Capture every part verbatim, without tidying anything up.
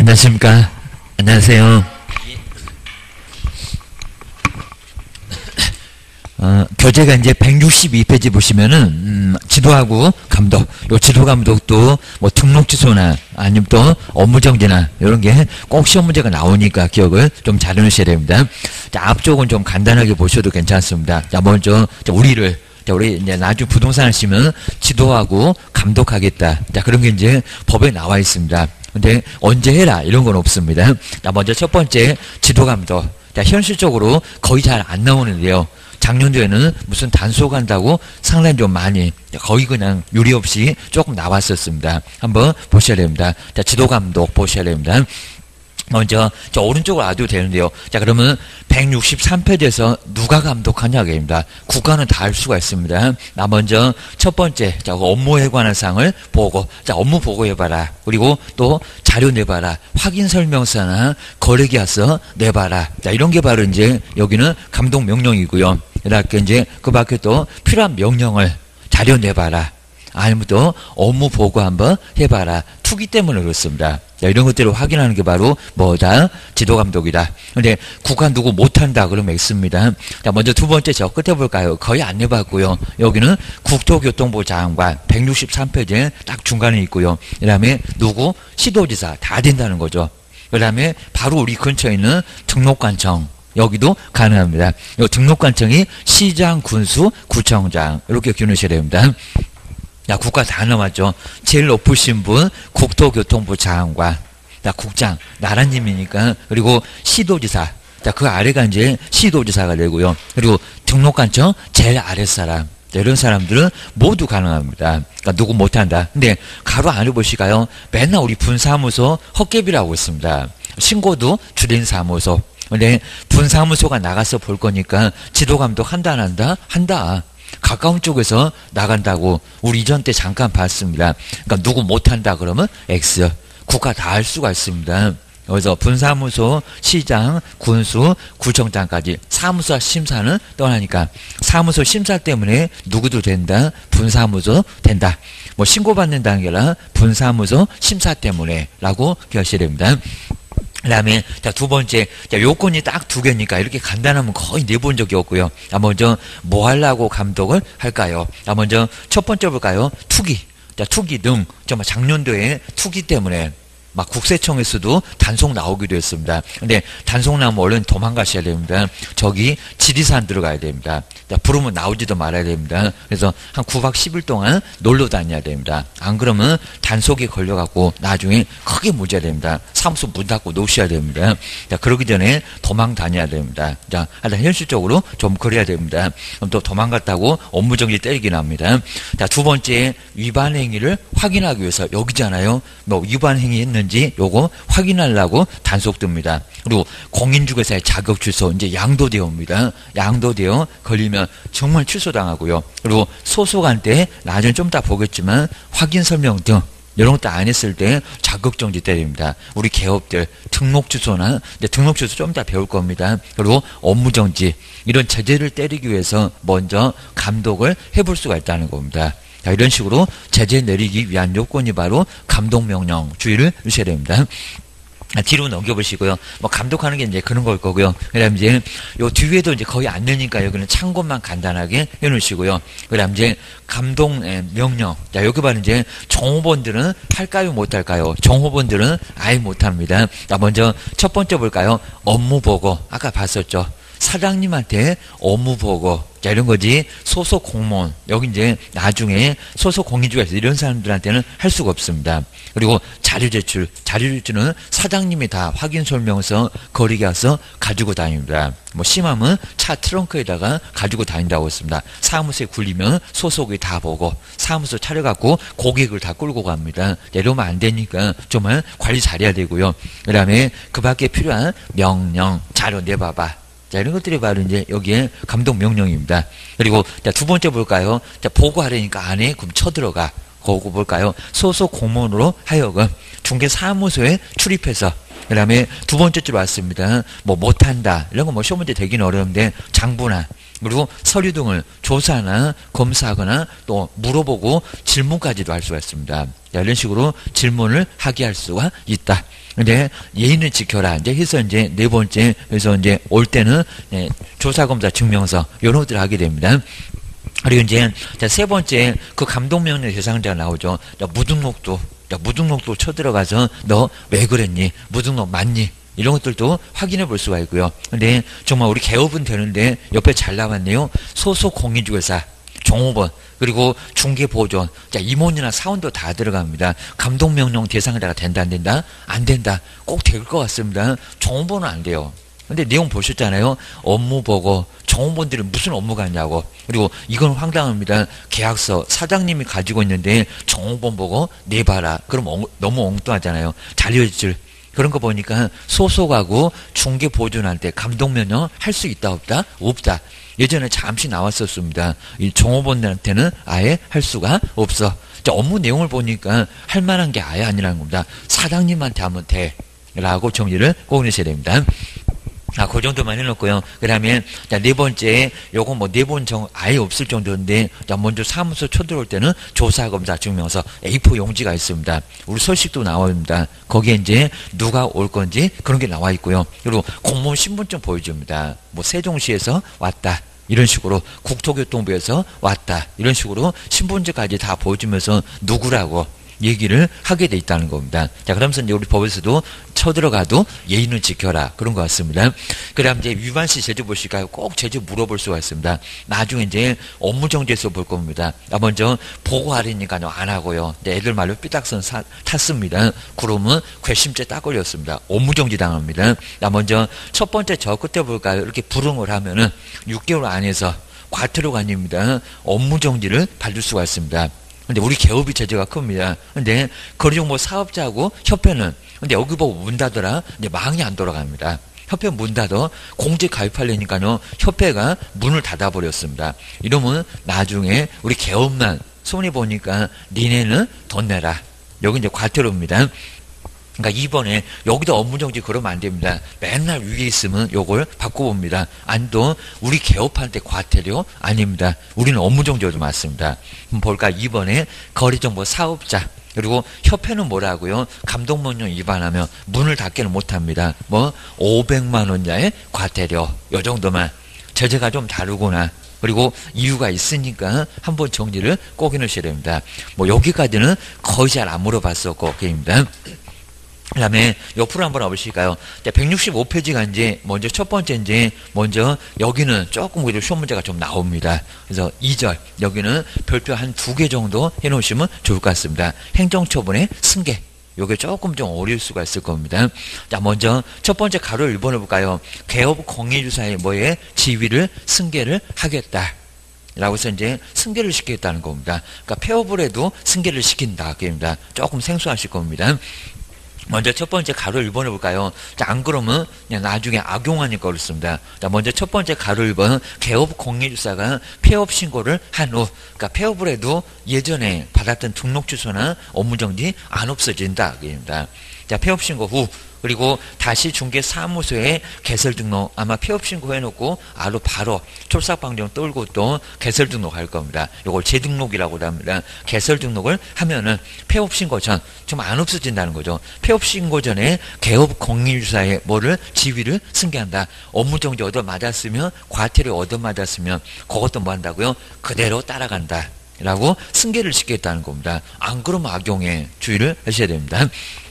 안녕하십니까. 안녕하세요. 어, 교재가 이제 백육십이 페이지 보시면은, 음, 지도하고 감독, 요 지도 감독도 뭐 등록 취소나 아니면 또 업무 정지나 이런 게 꼭 시험 문제가 나오니까 기억을 좀 잘 해놓으셔야 됩니다. 자, 앞쪽은 좀 간단하게 보셔도 괜찮습니다. 자, 먼저, 자, 우리를, 자, 우리 이제 나중에 부동산 하시면 지도하고 감독하겠다. 자, 그런 게 이제 법에 나와 있습니다. 근데 언제 해라 이런 건 없습니다. 자, 먼저 첫 번째 지도 감독. 자, 현실적으로 거의 잘 안 나오는데요. 작년도에는 무슨 단속한다고 상당히 좀 많이 거의 그냥 유리 없이 조금 나왔었습니다. 한번 보셔야 됩니다. 자, 지도 감독 보셔야 됩니다. 먼저 저 오른쪽으로 놔도 되는데요. 자, 그러면 백육십삼 페이지에서 누가 감독하냐입니다. 국가는 다 할 수가 있습니다. 나 먼저 첫 번째, 자, 업무에 관한 사항을 보고, 자, 업무 보고해봐라. 그리고 또 자료 내봐라. 확인 설명서나 거래계약서 내봐라. 자, 이런 게 바로 이제 여기는 감독 명령이고요. 이렇게 이제 그 밖에 또 필요한 명령을 자료 내봐라. 아니면 또 업무 보고 한번 해봐라. 투기 때문에 그렇습니다. 자, 이런 것들을 확인하는 게 바로 뭐다? 지도감독이다. 근데 국가 누구 못한다 그러면 있습니다. 자, 먼저 두 번째 저 끝에 볼까요? 거의 안 해봤고요. 여기는 국토교통부 장관 백육십삼 페이지에 딱 중간에 있고요. 그 다음에 누구? 시도지사 다 된다는 거죠. 그 다음에 바로 우리 근처에 있는 등록관청 여기도 가능합니다. 이 등록관청이 시장, 군수, 구청장 이렇게 기억하셔야 됩니다. 야, 국가 다 남았죠. 제일 높으신 분 국토교통부 장관, 자, 국장 나라님이니까. 그리고 시도지사, 자, 그 아래가 이제 시도지사가 되고요. 그리고 등록관청 제일 아랫사람, 자, 이런 사람들은 모두 가능합니다. 그러니까 누구 못한다. 근데 가로 안 해보시가요? 맨날 우리 분사무소 헛개비라고 있습니다. 신고도 주된 사무소. 근데 분사무소가 나가서 볼 거니까 지도감독 한다 안 한다? 한다. 가까운 쪽에서 나간다고 우리 이전 때 잠깐 봤습니다. 그러니까 누구 못한다 그러면 X. 국가 다 할 수가 있습니다. 그래서 분사무소, 시장, 군수, 구청장까지 사무소 심사는 떠나니까 사무소 심사 때문에 누구도 된다. 분사무소 된다. 뭐 신고받는 단계라 분사무소 심사 때문에 라고 기억하셔야 됩니다. 그 다음에, 자, 두 번째, 자, 요건이 딱 두 개니까 이렇게 간단하면 거의 내본 적이 없고요. 자, 먼저, 뭐 하려고 감독을 할까요? 자, 먼저, 첫 번째 볼까요? 투기. 자, 투기 등, 정말 작년도에 투기 때문에 막 국세청에서도 단속 나오기도 했습니다. 근데 단속 나면 얼른 도망가셔야 됩니다. 저기 지리산 들어가야 됩니다. 자, 부르면 나오지도 말아야 됩니다. 그래서 한 구 박 십 일 동안 놀러 다녀야 됩니다. 안 그러면 단속에 걸려갖고 나중에 크게 문제가 됩니다. 사무소 문 닫고 놓으셔야 됩니다. 자, 그러기 전에 도망 다녀야 됩니다. 자, 하여튼 현실적으로 좀 그래야 됩니다. 그럼 또 도망갔다고 업무정지 때리긴 합니다. 자, 두 번째, 위반 행위를 확인하기 위해서 여기잖아요. 뭐 위반 행위 했는지 요거 확인하려고 단속 듭니다. 그리고 공인중개사의 자격 취소, 이제 양도대여입니다. 양도대여 걸리면 정말 취소당하고요. 그리고 소속한테 나중에 좀 이따 보겠지만 확인 설명 등 이런 것도 안 했을 때 자격정지 때립니다. 우리 개업들 등록 취소나 이제 등록 취소 좀 이따 배울 겁니다. 그리고 업무정지 이런 제재를 때리기 위해서 먼저 감독을 해볼 수가 있다는 겁니다. 자, 이런 식으로 제재 내리기 위한 요건이 바로 감독명령 주의를 주셔야 됩니다. 뒤로 넘겨보시고요. 뭐, 감독하는 게 이제 그런 걸 거고요. 그 다음 이제, 요 뒤에도 이제 거의 안 되니까 여기는 참고만 간단하게 해놓으시고요. 그 다음 이제, 감독 명령. 자, 여기 봐는 이제, 종업원들은 할까요? 못할까요? 종업원들은 아예 못합니다. 자, 먼저, 첫 번째 볼까요? 업무 보고. 아까 봤었죠. 사장님한테 업무 보고. 자, 이런 거지. 소속 공무원. 여기 이제 나중에 소속 공인중개사 이런 사람들한테는 할 수가 없습니다. 그리고 자료 제출. 자료 제출은 사장님이 다 확인 설명서, 거래계약서 가지고 다닙니다. 뭐 심하면 차 트렁크에다가 가지고 다닌다고 했습니다. 사무소에 굴리면 소속이 다 보고 사무소 차려갖고 고객을 다 끌고 갑니다. 이러면 안 되니까 정말 관리 잘해야 되고요. 그 다음에 그 밖에 필요한 명령, 자료 내봐봐. 자, 이런 것들이 바로 이제 여기에 감독 명령입니다. 그리고 자, 두 번째 볼까요? 자, 보고하려니까 안에 그럼 쳐들어가. 그거 볼까요? 소속 공무원으로 하여금 중개사무소에 출입해서 그 다음에 두 번째 줄 왔습니다. 뭐 못한다. 이런 거 뭐 시험 문제 되긴 어려운데 장부나 그리고 서류 등을 조사나 검사하거나 또 물어보고 질문까지도 할 수가 있습니다. 자, 이런 식으로 질문을 하게 할 수가 있다. 근데 예의는 지켜라. 이제 해서 이제 네 번째, 그래서 이제 올 때는 네, 조사검사 증명서, 요런 것들을 하게 됩니다. 그리고 이제 세 번째, 그 감독명령 대상자가 나오죠. 자, 무등록도, 자, 무등록도 쳐들어가서 너 왜 그랬니? 무등록 맞니? 이런 것들도 확인해 볼 수가 있고요. 근데 정말 우리 개업은 되는데 옆에 잘 나왔네요. 소속 공인중개사, 종업원, 그리고 중개보존, 자, 임원이나 사원도 다 들어갑니다. 감독명령 대상자가 된다, 안 된다? 안 된다. 꼭 될 것 같습니다. 종업원은 안 돼요. 근데 내용 보셨잖아요. 업무 보고, 종업원들이 무슨 업무가 있냐고. 그리고 이건 황당합니다. 계약서 사장님이 가지고 있는데 종업원 보고 내봐라. 그럼 엉, 너무 엉뚱하잖아요. 자료실. 그런 거 보니까 소속하고 중개보존한테 감독명령 할 수 있다, 없다? 없다. 예전에 잠시 나왔었습니다. 이 종업원들한테는 아예 할 수가 없어. 자, 업무 내용을 보니까 할 만한 게 아예 아니라는 겁니다. 사장님한테 하면 돼. 라고 정리를 꼭 내셔야 됩니다. 아, 그 정도만 해놓고요. 그 다음에, 자, 네 번째, 요거 뭐, 네 번 정, 아예 없을 정도인데, 자, 먼저 사무소 쳐들어올 때는 조사검사 증명서, 에이 사 용지가 있습니다. 우리 서식도 나옵니다. 거기에 이제 누가 올 건지 그런 게 나와 있고요. 그리고 공무원 신분증 보여줍니다. 뭐, 세종시에서 왔다. 이런 식으로 국토교통부에서 왔다. 이런 식으로 신분증까지 다 보여주면서 누구라고 얘기를 하게 돼 있다는 겁니다. 자, 그러면서 이제 우리 법에서도 쳐들어가도 예의는 지켜라. 그런 것 같습니다. 그 다음 이제 위반시 제재 보실까요? 꼭 제재 물어볼 수가 있습니다. 나중에 이제 업무정지에서 볼 겁니다. 나 먼저 보고하려니까요, 안 하고요. 애들 말로 삐딱선 사, 탔습니다. 그러면 괘씸죄 딱 걸렸습니다. 업무정지 당합니다. 나 먼저 첫 번째 저 끝에 볼까요? 이렇게 불응을 하면은 육 개월 안에서 과태료가 아닙니다. 업무정지를 받을 수가 있습니다. 근데 우리 개업이 제재가 큽니다. 근데 거리정보 사업자하고 협회는 근데 여기 보고 문 닫아라. 이제 망이 안 돌아갑니다. 협회 문 닫아 공제 가입하려니까요. 협회가 문을 닫아버렸습니다. 이러면 나중에 우리 개업만 손해 보니까 니네는 돈 내라. 여기 이제 과태료입니다. 그러니까 이번에 여기도 업무정지 그러면 안 됩니다. 맨날 위에 있으면 요걸 바꿔봅니다. 안도 우리 개업한테 과태료 아닙니다. 우리는 업무정지도 맞습니다. 그럼 볼까? 이번에 거리정보 사업자 그리고 협회는 뭐라고요? 감독명령 위반하면 문을 닫기는 못합니다. 뭐 오백만 원자의 과태료 요 정도만. 제재가 좀 다르구나. 그리고 이유가 있으니까 한번 정리를 꼭 해놓으셔야 됩니다. 뭐 여기까지는 거의 잘 안 물어봤었고 게임입니다. 그 다음에 옆으로 한번 와보실까요? 백육십오 페이지가 이제 먼저 첫 번째 이제 먼저 여기는 조금 그래도 시험 문제가 좀 나옵니다. 그래서 이 절 여기는 별표 한 두 개 정도 해놓으시면 좋을 것 같습니다. 행정처분의 승계. 요게 조금 좀 어려울 수가 있을 겁니다. 자, 먼저 첫 번째 가로 일 번을 볼까요? 개업 공인주사의 뭐에 지위를 승계를 하겠다. 라고 해서 이제 승계를 시키겠다는 겁니다. 그러니까 폐업을 해도 승계를 시킨다. 그입니다. 조금 생소하실 겁니다. 먼저 첫 번째 가로 일 번을 볼까요? 자, 안 그러면 그냥 나중에 악용하니까 그렇습니다. 자, 먼저 첫 번째 가로 일 번 개업 공인주사가 폐업 신고를 한 후, 그러니까 폐업을 해도 예전에 받았던 등록 주소나 업무정지 안 없어진다. 그입니다. 자, 폐업 신고 후 그리고 다시 중개사무소에 개설 등록 아마 폐업 신고 해놓고 아로 바로 촐싹방정 떨고 또 개설 등록할 겁니다. 이걸 재등록이라고 합니다. 개설 등록을 하면은 폐업 신고 전 좀 안 없어진다는 거죠. 폐업 신고 전에 개업 공인주사에 뭐를 지위를 승계한다. 업무정지 얻어 맞았으면 과태료 얻어 맞았으면 그것도 뭐 한다고요? 그대로 따라간다. 라고 승계를 시키겠다는 겁니다. 안 그러면 악용에 주의를 하셔야 됩니다.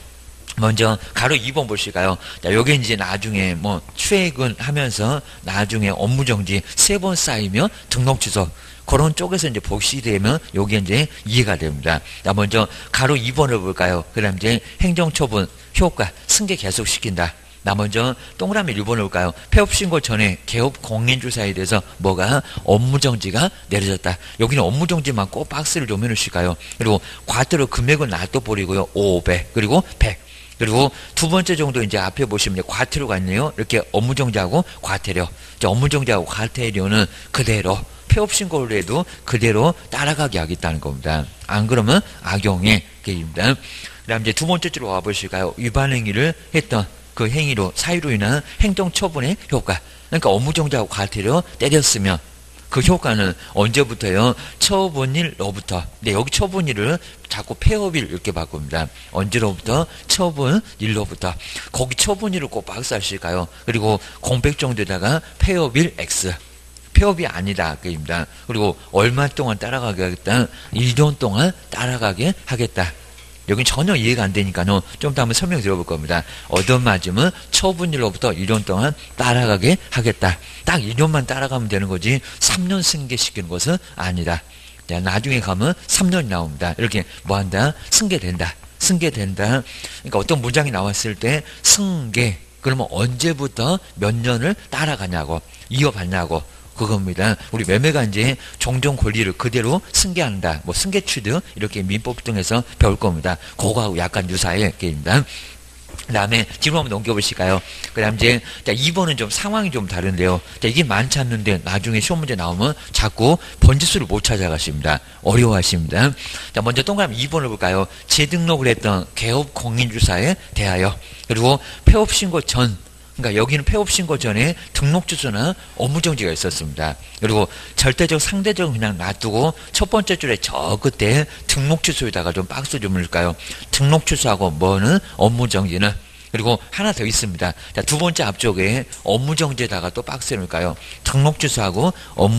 먼저 가로 이 번 보실까요? 자, 요게 이제 나중에 뭐 추액은 하면서 나중에 업무정지 세 번 쌓이면 등록 취소 그런 쪽에서 이제 보시게 되면 요게 이제 이해가 됩니다. 자, 먼저 가로 이 번을 볼까요? 그 다음 이제 행정처분 효과 승계 계속시킨다. 나 먼저 동그라미 일 번을 볼까요? 폐업신고 전에 개업 공인주사에 대해서 뭐가 업무정지가 내려졌다. 여기는 업무정지만 꼭 박스를 좀 해놓으실까요? 그리고 과태료 금액은 놔둬버리고요. 오백 그리고 백. 그리고 두 번째 정도 이제 앞에 보시면 과태료가 있네요. 이렇게 업무정지하고 과태료. 업무정지하고 과태료는 그대로 폐업신고를 해도 그대로 따라가게 하겠다는 겁니다. 안 그러면 악용의 계기입니다. 그 다음 이제 두 번째 줄로 와보실까요? 위반 행위를 했던 그 행위로 사유로 인한 행정처분의 효과. 그러니까 업무정지하고 과태료 때렸으면 그 효과는 언제부터요? 처분일로부터. 네, 여기 처분일을 자꾸 폐업일 이렇게 바꿉니다. 언제로부터? 처분일로부터. 거기 처분일을 꼭 박스하실까요? 그리고 공백 정도에다가 폐업일 X. 폐업이 아니다. 그입니다. 그리고 얼마 동안 따라가게 하겠다? 일 년 동안 따라가게 하겠다. 여긴 전혀 이해가 안 되니까요. 좀 더 한번 설명 드려볼 겁니다. 얻어맞으면 처분일로부터 일 년 동안 따라가게 하겠다. 딱 일 년만 따라가면 되는 거지 삼 년 승계시키는 것은 아니다. 나중에 가면 삼 년이 나옵니다. 이렇게 뭐한다? 승계된다. 승계된다. 그러니까 어떤 문장이 나왔을 때 승계. 그러면 언제부터 몇 년을 따라가냐고 이어받냐고 그겁니다. 우리 매매가 이제 종종 권리를 그대로 승계한다. 뭐 승계취득 이렇게 민법 등에서 배울 겁니다. 그거하고 약간 유사의 게임입니다. 그 다음에 뒤로 한번 넘겨보실까요? 그 다음 이제 이 번은 좀 상황이 좀 다른데요. 자, 이게 많지 않는데 나중에 시험 문제 나오면 자꾸 번지수를 못 찾아가십니다. 어려워하십니다. 자, 먼저 동그라미 이 번을 볼까요? 재등록을 했던 개업 공인주사에 대하여 그리고 폐업신고 전 그러니까 여기는 폐업신고 전에 등록주소나 업무정지가 있었습니다. 그리고 절대적 상대적 그냥 놔두고 첫 번째 줄에 저 끝에 등록주소에다가 좀 박스 좀 넣을까요? 등록주소하고 뭐는 업무정지는 그리고 하나 더 있습니다. 자, 두 번째 앞쪽에 업무정지에다가 또 박스 넣을까요? 등록주소하고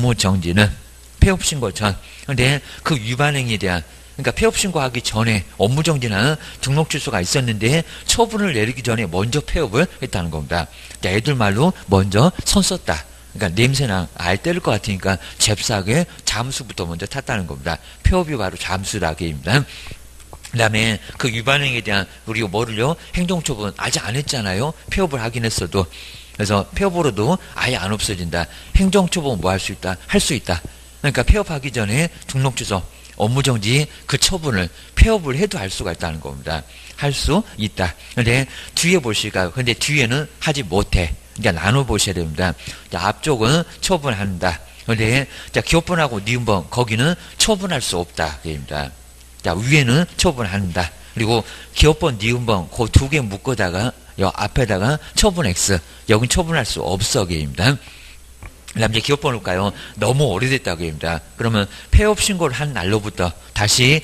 업무정지는 폐업신고 전. 근데 그 위반행위에 대한 그러니까 폐업신고하기 전에 업무정지나 등록주소가 있었는데 처분을 내리기 전에 먼저 폐업을 했다는 겁니다. 자, 애들 말로 먼저 손 썼다. 그러니까 냄새나 알 때릴 것 같으니까 잽싸게 잠수부터 먼저 탔다는 겁니다. 폐업이 바로 잠수라기입니다. 그 다음에 그 위반행위에 대한 우리가 뭐를요? 행정처분 아직 안 했잖아요. 폐업을 하긴 했어도. 그래서 폐업으로도 아예 안 없어진다. 행정처분 뭐 할 수 있다? 할 수 있다. 그러니까 폐업하기 전에 등록주소 업무정지 그 처분을 폐업을 해도 할 수가 있다는 겁니다. 할 수 있다. 근데 뒤에 보실까요? 근데 뒤에는 하지 못해. 그러니까 나눠 보셔야 됩니다. 자, 앞쪽은 처분한다. 근데 자, 기업번하고 니은번 거기는 처분할 수 없다. 그입니다. 자, 위에는 처분한다. 그리고 기업번, 니은번 그 두 개 묶어다가 여 앞에다가 처분 X. 여긴 처분할 수 없어. 그입니다. 그 다음 이제 기업번호 볼까요? 너무 오래됐다고 합니다. 그러면 폐업 신고를 한 날로부터 다시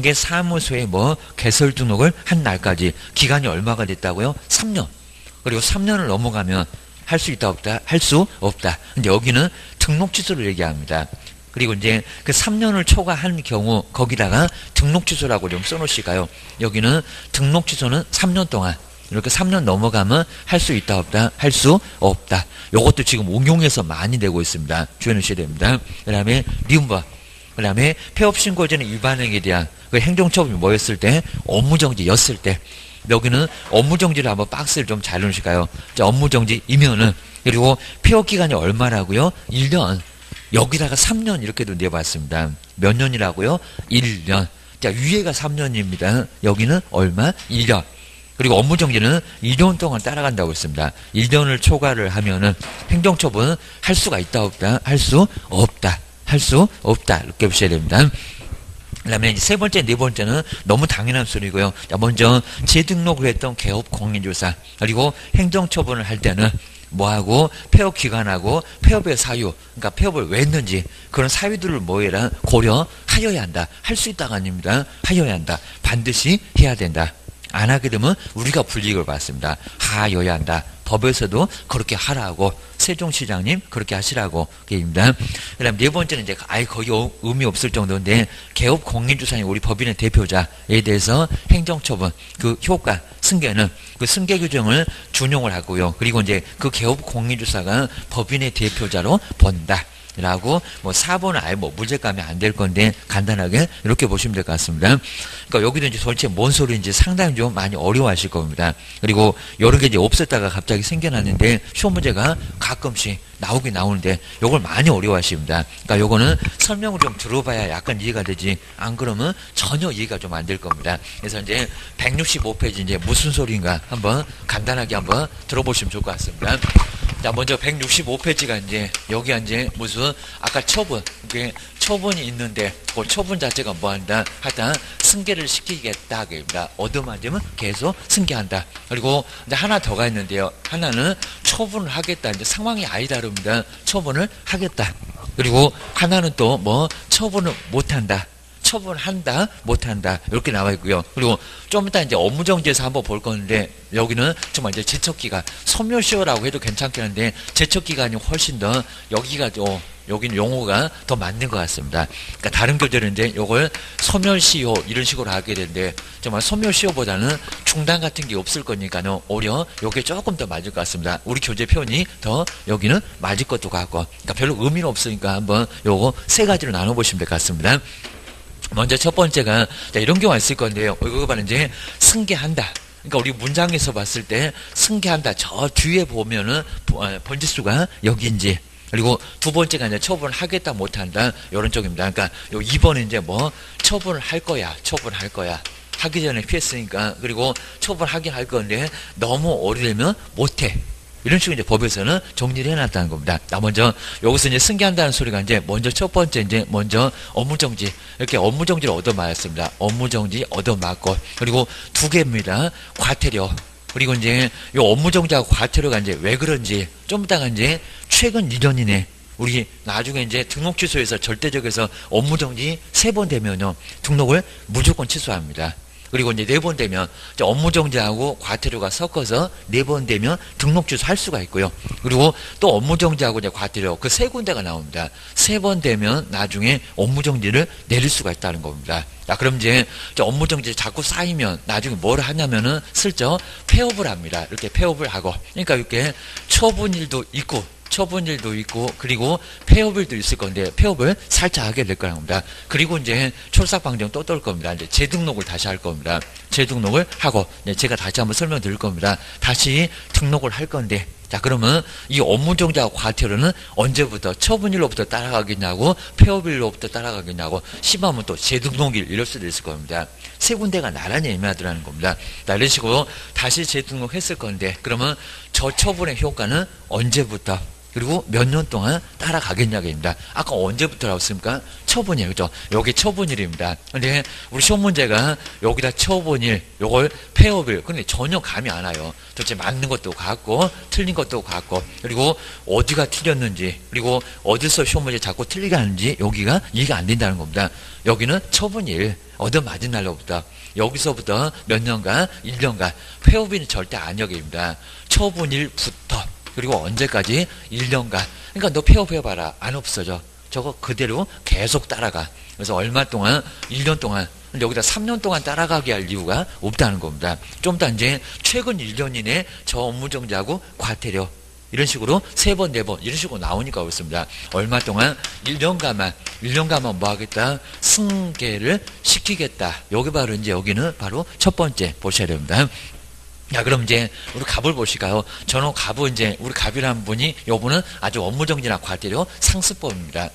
중개사무소에 뭐 개설 등록을 한 날까지 기간이 얼마가 됐다고요? 삼 년. 그리고 삼 년을 넘어가면 할 수 있다 없다? 할 수 없다. 근데 여기는 등록 취소를 얘기합니다. 그리고 이제 그 삼 년을 초과한 경우 거기다가 등록 취소라고 좀 써놓으실까요? 여기는 등록 취소는 삼 년 동안 이렇게 삼 년 넘어가면 할 수 있다 없다? 할 수 없다. 요것도 지금 응용해서 많이 되고 있습니다. 주의해 주셔야 됩니다. 그 다음에 리움바. 그 다음에 폐업신고 전에 위반행위에 대한 그 행정처분이 뭐였을 때? 업무정지였을 때. 여기는 업무정지를 한번 박스를 좀 잘 넣으실까요? 자, 업무정지이면은 그리고 폐업기간이 얼마라고요? 일 년. 여기다가 삼 년 이렇게도 내봤습니다. 몇 년이라고요? 일 년. 자, 위에가 삼 년입니다. 여기는 얼마? 일 년. 그리고 업무정지는 일 년 동안 따라간다고 했습니다. 일 년을 초과를 하면은 행정처분 할 수가 있다 없다? 할 수 없다. 할 수 없다. 이렇게 보셔야 됩니다. 그 다음에 세 번째, 네 번째는 너무 당연한 소리고요. 자, 먼저 재등록을 했던 개업 공인조사 그리고 행정처분을 할 때는 뭐하고 폐업 기간하고 폐업의 사유 그러니까 폐업을 왜 했는지 그런 사유들을 뭐해라 고려하여야 한다. 할 수 있다가 아닙니다. 하여야 한다. 반드시 해야 된다. 안 하게 되면 우리가 불이익을 받습니다. 하여야 한다. 법에서도 그렇게 하라고 세종시장님 그렇게 하시라고 얘기입니다. 그 다음 네 번째는 이제 아예 거의 의미 없을 정도인데 개업 공인주사님 우리 법인의 대표자에 대해서 행정처분 그 효과 승계는 그 승계 규정을 준용을 하고요. 그리고 이제 그 개업 공인주사가 법인의 대표자로 본다. 라고 뭐 사 번은 아예 뭐 문제감이 안 될 건데 간단하게 이렇게 보시면 될 것 같습니다. 그러니까 여기도 이제 도대체 뭔 소리인지 상당히 좀 많이 어려워하실 겁니다. 그리고 여러 개 이제 없었다가 갑자기 생겨났는데 시험 문제가 가끔씩 나오긴 나오는데 요걸 많이 어려워하십니다. 그러니까 요거는 설명을 좀 들어봐야 약간 이해가 되지 안 그러면 전혀 이해가 좀 안 될 겁니다. 그래서 이제 백육십오 페이지 이제 무슨 소리인가 한번 간단하게 한번 들어보시면 좋을 것 같습니다. 자, 먼저 백육십오 페이지가 이제 여기가 이제 무슨 아까 처분 이게 처분이 있는데 그 처분 자체가 뭐한다 하여튼 승계를 시키겠다 하게입니다. 얻어맞으면 계속 승계한다. 그리고 이제 하나 더가 있는데요. 하나는 처분을 하겠다. 이제 상황이 아예 다릅니다. 처분을 하겠다. 그리고 하나는 또 뭐 처분을 못한다. 처분한다, 못한다, 이렇게 나와 있고요. 그리고 좀 이따 이제 업무정지에서 한번 볼 건데, 여기는 정말 이제 제척기간, 소멸시효라고 해도 괜찮겠는데, 제척기간이 훨씬 더, 여기가 좀, 여기는 용어가 더 맞는 것 같습니다. 그러니까 다른 교재는 이제 요걸 소멸시효, 이런 식으로 하게 되는데, 정말 소멸시효보다는 중단 같은 게 없을 거니까요, 오히려 요게 조금 더 맞을 것 같습니다. 우리 교재 표현이 더 여기는 맞을 것도 같고, 그러니까 별로 의미는 없으니까 한번 요거 세 가지로 나눠보시면 될 것 같습니다. 먼저 첫 번째가, 자, 이런 경우가 있을 건데요. 이거 봐는 이제 승계한다. 그러니까 우리 문장에서 봤을 때 승계한다. 저 뒤에 보면은 번지수가 여기인지. 그리고 두 번째가 이제 처분하겠다, 못한다. 이런 쪽입니다. 그러니까 요 이 번은 이제 뭐 처분을 할 거야, 처분할 거야. 하기 전에 피했으니까. 그리고 처분하긴 할 건데 너무 오래되면 못해. 이런 식으로 이제 법에서는 정리를 해놨다는 겁니다. 나 먼저 여기서 이제 승계한다는 소리가 이제 먼저 첫 번째 이제 먼저 업무정지, 이렇게 업무정지를 얻어맞았습니다. 업무정지 얻어맞고, 그리고 두 개입니다. 과태료. 그리고 이제 이 업무정지하고 과태료가 이제 왜 그런지 좀 이따가 이제 최근 일 년 이내 우리 나중에 이제 등록 취소해서 절대적에서 업무정지 세 번 되면요 등록을 무조건 취소합니다. 그리고 이제 네 번 되면 업무정지하고 과태료가 섞어서 네 번 되면 등록 취소할 수가 있고요. 그리고 또 업무정지하고 이제 과태료 그 세 군데가 나옵니다. 세 번 되면 나중에 업무정지를 내릴 수가 있다는 겁니다. 자, 그럼 이제 업무정지 자꾸 쌓이면 나중에 뭘 하냐면은 슬쩍 폐업을 합니다. 이렇게 폐업을 하고, 그러니까 이렇게 처분일도 있고 처분일도 있고 그리고 폐업일도 있을 건데 폐업을 살짝 하게 될 겁니다. 그리고 이제 출삭방정 또 뜰 겁니다. 이제 재등록을 다시 할 겁니다. 재등록을 하고 제가 다시 한번 설명드릴 겁니다. 다시 등록을 할 건데, 자, 그러면 이 업무정지하고 과태료는 언제부터 처분일로부터 따라가겠냐고 폐업일로부터 따라가겠냐고 심하면 또 재등록일 이럴 수도 있을 겁니다. 세 군데가 나란히 애매하더라는 겁니다. 자, 이런 식으로 다시 재등록했을 건데 그러면 저 처분의 효과는 언제부터 그리고 몇 년 동안 따라가겠냐입니다. 아까 언제부터라고 했습니까? 처분이에요. 그죠? 여기 처분일입니다. 근데 우리 시험 문제가 여기다 처분일, 요걸 폐업일. 근데 전혀 감이 안 와요. 도대체 맞는 것도 같고, 틀린 것도 같고, 그리고 어디가 틀렸는지, 그리고 어디서 시험 문제 자꾸 틀리게 하는지 여기가 이해가 안 된다는 겁니다. 여기는 처분일, 얻어맞은 날로부터, 여기서부터 몇 년간, 일 년간, 폐업일은 절대 아니역입니다. 처분일부터. 그리고 언제까지? 일 년간. 그러니까 너 폐업해봐라. 안 없어져. 저거 그대로 계속 따라가. 그래서 얼마 동안? 일 년 동안. 근데 여기다 삼 년 동안 따라가게 할 이유가 없다는 겁니다. 좀 이따 이제 최근 일 년 이내 저 업무정지하고 과태료. 이런 식으로 세 번, 네 번, 이런 식으로 나오니까 그렇습니다. 얼마 동안? 일 년간만, 일 년간만 뭐 하겠다? 승계를 시키겠다. 여기 바로 이제 여기는 바로 첫 번째 보셔야 됩니다. 자, 그럼 이제 우리 갑을 보실까요? 저는 갑은 이제 우리 갑이라는 분이 요분은 아주 업무정지나 과태료 상습범입니다.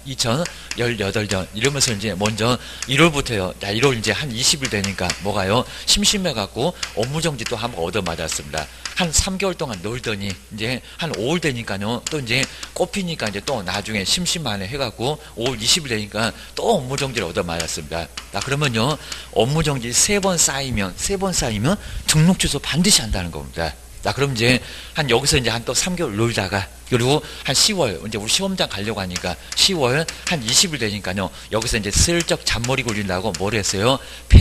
이천십팔 년 이러면서 이제 먼저 일월부터요. 자, 일월 이제 한 이십 일 되니까 뭐가요? 심심해갖고 업무정지 또 한번 얻어맞았습니다. 한 삼 개월 동안 놀더니 이제 한 오월 되니까요. 또 이제 꼽히니까 이제 또 나중에 심심만해 해갖고 오월 이십 일 되니까 또 업무정지를 얻어맞았습니다. 자, 그러면요. 업무정지 세 번 쌓이면, 세 번 쌓이면 등록 취소 반드시 한다는 겁니다. 자, 그럼 이제 한 여기서 이제 한 또 삼 개월 놀다가 그리고 한 시월 이제 우리 시험장 가려고 하니까 시월 한 이십 일 되니까요. 여기서 이제 슬쩍 잔머리 굴린다고 뭘 했어요?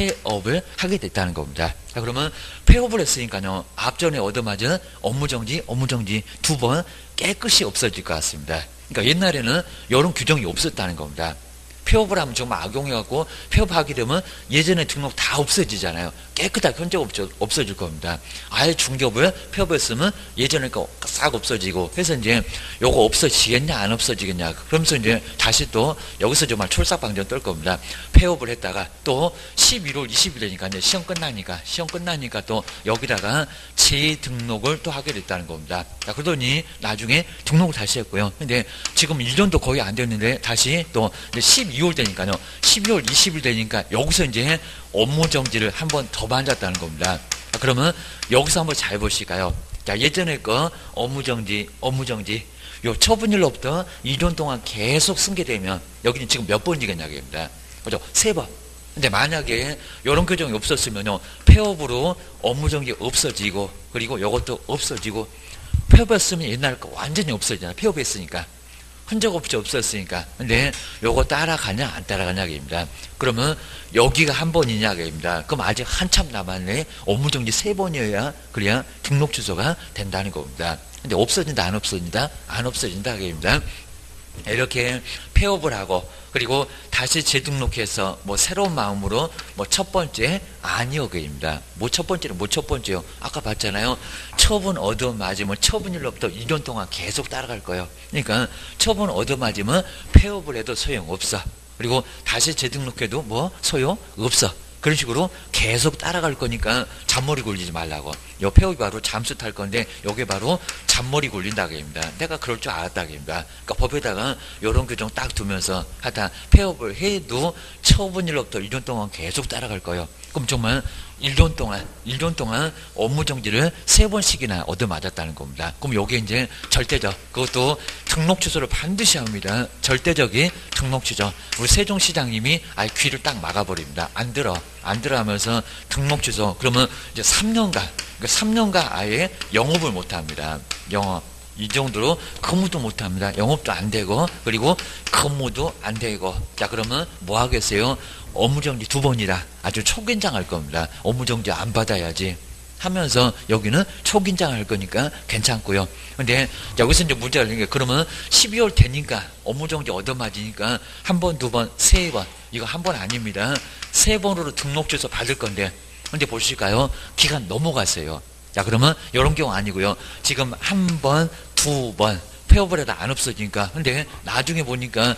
폐업을 하게 됐다는 겁니다. 자, 그러면 폐업을 했으니까요. 앞전에 얻어맞은 업무정지, 업무정지 두 번 깨끗이 없어질 것 같습니다. 그러니까 옛날에는 이런 규정이 없었다는 겁니다. 폐업을 하면 정말 악용해갖고 폐업하게 되면 예전에 등록 다 없어지잖아요. 깨끗하게 현재 없어질 겁니다. 아예 중개업을 폐업했으면 예전에 거 싹 없어지고 해서 이제 요거 없어지겠냐 안 없어지겠냐 그러면서 이제 다시 또 여기서 정말 출삭방정 뜰 겁니다. 폐업을 했다가 또 십일월 이십 일 되니까 이제 시험 끝나니까 시험 끝나니까 또 여기다가 재등록을 또 하게 됐다는 겁니다. 자, 그러더니 나중에 등록을 다시 했고요. 근데 지금 일 년도 거의 안 됐는데 다시 또 이제 십이월 되니까요. 십이월 이십 일 되니까 여기서 이제 업무정지를 한 번 더 만졌다는 겁니다. 자, 그러면 여기서 한번 잘 보실까요? 자, 예전에 거 업무정지, 업무정지 요 처분일로부터 이 년 동안 계속 승계되면 여기는 지금 몇 번이겠냐입니다. 그죠? 세 번. 근데 만약에 이런 규정이 없었으면요, 폐업으로 업무정지 없어지고 그리고 이것도 없어지고 폐업했으면 옛날 거 완전히 없어지잖아요. 폐업했으니까. 흔적 없이 없었으니까. 근데 요거 따라가냐 안 따라가냐 입니다. 그러면 여기가 한 번이냐 입니다. 그럼 아직 한참 남았네. 업무정지 세 번이어야 그래야 등록 취소가 된다는 겁니다. 근데 없어진다 안 없어진다 안 없어진다 입니다. 이렇게 폐업을 하고 그리고 다시 재등록해서 뭐 새로운 마음으로 뭐 첫 번째 아니요 그입니다. 뭐 첫 번째는 뭐 첫 번째요. 아까 봤잖아요. 처분 얻어맞으면 처분일로부터 일 년 동안 계속 따라갈 거예요. 그러니까 처분 얻어맞으면 폐업을 해도 소용없어. 그리고 다시 재등록해도 뭐 소용없어. 그런 식으로 계속 따라갈 거니까 잔머리 굴리지 말라고. 요 폐업이 바로 잠수 탈 건데 요게 바로 잔머리 굴린다고 합니다. 내가 그럴 줄 알았다고 합니다. 그러니까 법에다가 요런 규정 딱 두면서 하여튼 폐업을 해도 처분일로부터 일 년 동안 계속 따라갈 거예요. 그럼 정말 일 년 동안 일 년 동안 업무정지를 세 번씩이나 얻어맞았다는 겁니다. 그럼 요게 이제 절대적, 그것도 등록 취소를 반드시 합니다. 절대적인 등록 취소. 우리 세종시장님이 아예 귀를 딱 막아버립니다. 안 들어 안 들어 하면서 등록 취소. 그러면 이제 삼 년간 그러니까 삼 년간 아예 영업을 못 합니다. 영업. 이 정도로 근무도 못 합니다. 영업도 안 되고 그리고 근무도 안 되고. 자, 그러면 뭐 하겠어요? 업무정지 두 번이라 아주 초긴장할 겁니다. 업무정지 안 받아야지 하면서 여기는 초긴장할 거니까 괜찮고요. 근데 여기서 이제 문제가 되는 게 그러면 십이월 되니까 업무정지 얻어맞으니까 한 번, 두 번, 세 번. 이거 한 번 아닙니다. 세 번으로 등록 취소 받을 건데 근데 보실까요? 기간 넘어갔어요. 자, 그러면 이런 경우 아니고요. 지금 한 번, 두 번 폐업을 해도 안 없어지니까. 근데 나중에 보니까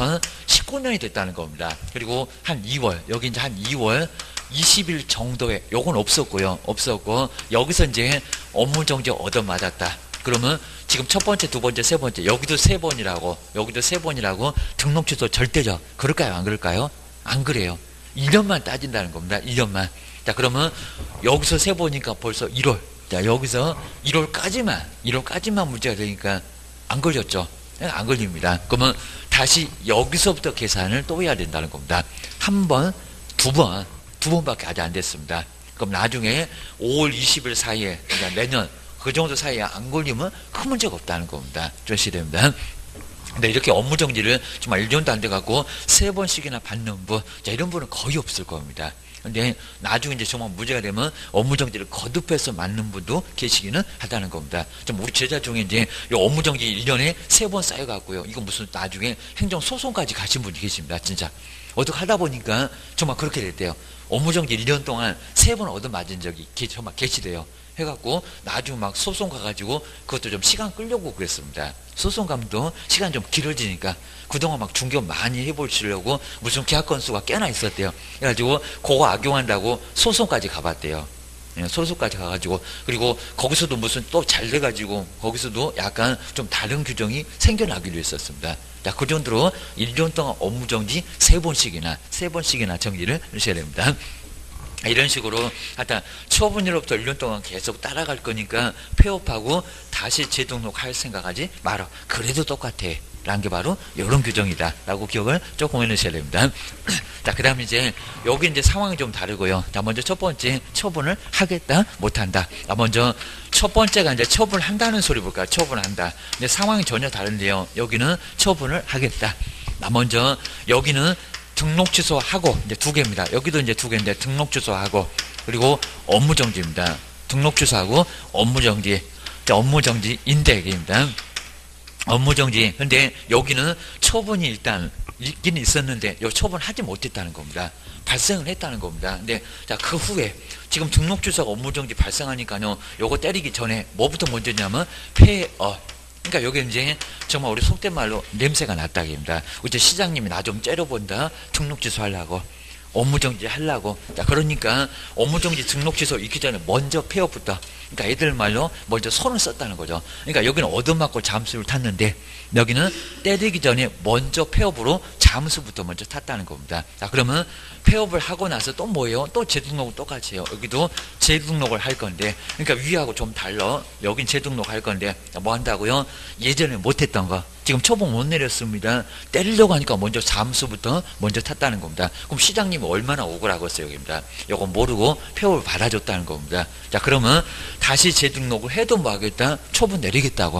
이천십구 년이 됐다는 겁니다. 그리고 한 이월, 여기 이제 한 이월 이십 일 정도에 요건 없었고요. 없었고 여기서 이제 업무정지 얻어맞았다. 그러면 지금 첫 번째, 두 번째, 세 번째 여기도 세 번이라고 여기도 세 번이라고 등록 취소 절대적. 그럴까요? 안 그럴까요? 안 그래요. 일 년만 따진다는 겁니다. 일 년만. 자, 그러면 여기서 세 번이니까 벌써 일월. 자, 여기서 일월까지만 일월까지만 문제가 되니까 안 걸렸죠. 안 걸립니다. 그러면 다시 여기서부터 계산을 또 해야 된다는 겁니다. 한 번, 두 번, 두 번밖에 아직 안 됐습니다. 그럼 나중에 오월 이십 일 사이에 그러니까 내년 그 정도 사이에 안 걸리면 큰 문제가 없다는 겁니다. 조심해야 됩니다. 근데 이렇게 업무정지를 정말 일 년도 안 돼갖고 세 번씩이나 받는 분, 자, 이런 분은 거의 없을 겁니다. 근데 나중에 이제 정말 문제가 되면 업무정지를 거듭해서 맞는 분도 계시기는 하다는 겁니다. 좀 우리 제자 중에 이제 이 업무정지 일 년에 세 번 쌓여갖고요. 이거 무슨 나중에 행정소송까지 가신 분이 계십니다. 진짜. 어떻게 하다 보니까 정말 그렇게 됐대요. 업무정지 일 년 동안 세 번 얻어맞은 적이 정말 계시대요. 해갖고 나중에 막 소송 가가지고 그것도 좀 시간 끌려고 그랬습니다. 소송 가면 시간 좀 길어지니까 그동안 막 중개업 많이 해보시려고 무슨 계약 건수가 꽤나 있었대요. 그래가지고 그거 악용한다고 소송까지 가봤대요. 소송까지 가가지고 그리고 거기서도 무슨 또 잘 돼가지고 거기서도 약간 좀 다른 규정이 생겨나기로 했었습니다. 자, 그 정도로 일 년 동안 업무정지 세 번씩이나 세 번씩이나 정리를 하셔야 됩니다. 이런 식으로 하여튼 처분일로부터 일 년 동안 계속 따라갈 거니까 폐업하고 다시 재등록할 생각하지 말어. 그래도 똑같아 라는 게 바로 이런 규정이다 라고 기억을 조금 해놓으셔야 됩니다. 자, 그 다음에 이제 여기 이제 상황이 좀 다르고요. 자, 먼저 첫 번째 처분을 하겠다 못한다. 자, 먼저 첫 번째가 이제 처분한다는 소리 볼까요? 처분한다. 근데 상황이 전혀 다른데요. 여기는 처분을 하겠다. 자, 먼저 여기는 등록 취소하고 이제 두 개입니다. 여기도 이제 두 개인데 등록 취소하고 그리고 업무 정지입니다. 등록 취소하고 업무 정지. 자, 업무 정지 인대기입니다. 업무 정지. 근데 여기는 처분이 일단 있긴 있었는데 요 처분하지 못했다는 겁니다. 발생을 했다는 겁니다. 근데 자, 그 후에 지금 등록 취소가 업무 정지 발생하니까요. 요거 때리기 전에 뭐부터 먼저냐면 폐업. 그러니까 여기 이제 정말 우리 속된 말로 냄새가 났다기입니다. 이제 시장님이 나 좀 째려본다. 등록 취소하려고. 업무정지 하려고. 자, 그러니까 업무정지 등록 취소 있기 전에 먼저 폐업부터. 그러니까 애들 말로 먼저 손을 썼다는 거죠. 그러니까 여기는 얻어맞고 잠수를 탔는데 여기는 때리기 전에 먼저 폐업으로 잠수부터 먼저 탔다는 겁니다. 자, 그러면 폐업을 하고 나서 또 뭐예요? 또 재등록은 똑같이 해요. 여기도 재등록을 할 건데 그러니까 위하고 좀 달라. 여긴 재등록 할 건데 뭐 한다고요? 예전에 못했던 거 지금 처분 못 내렸습니다. 때리려고 하니까 먼저 잠수부터 먼저 탔다는 겁니다. 그럼 시장님이 얼마나 억울하겠어요, 여기입니다. 이거 모르고 폐업을 받아줬다는 겁니다. 자, 그러면 다시 재등록을 해도 뭐 하겠다? 처분 내리겠다고.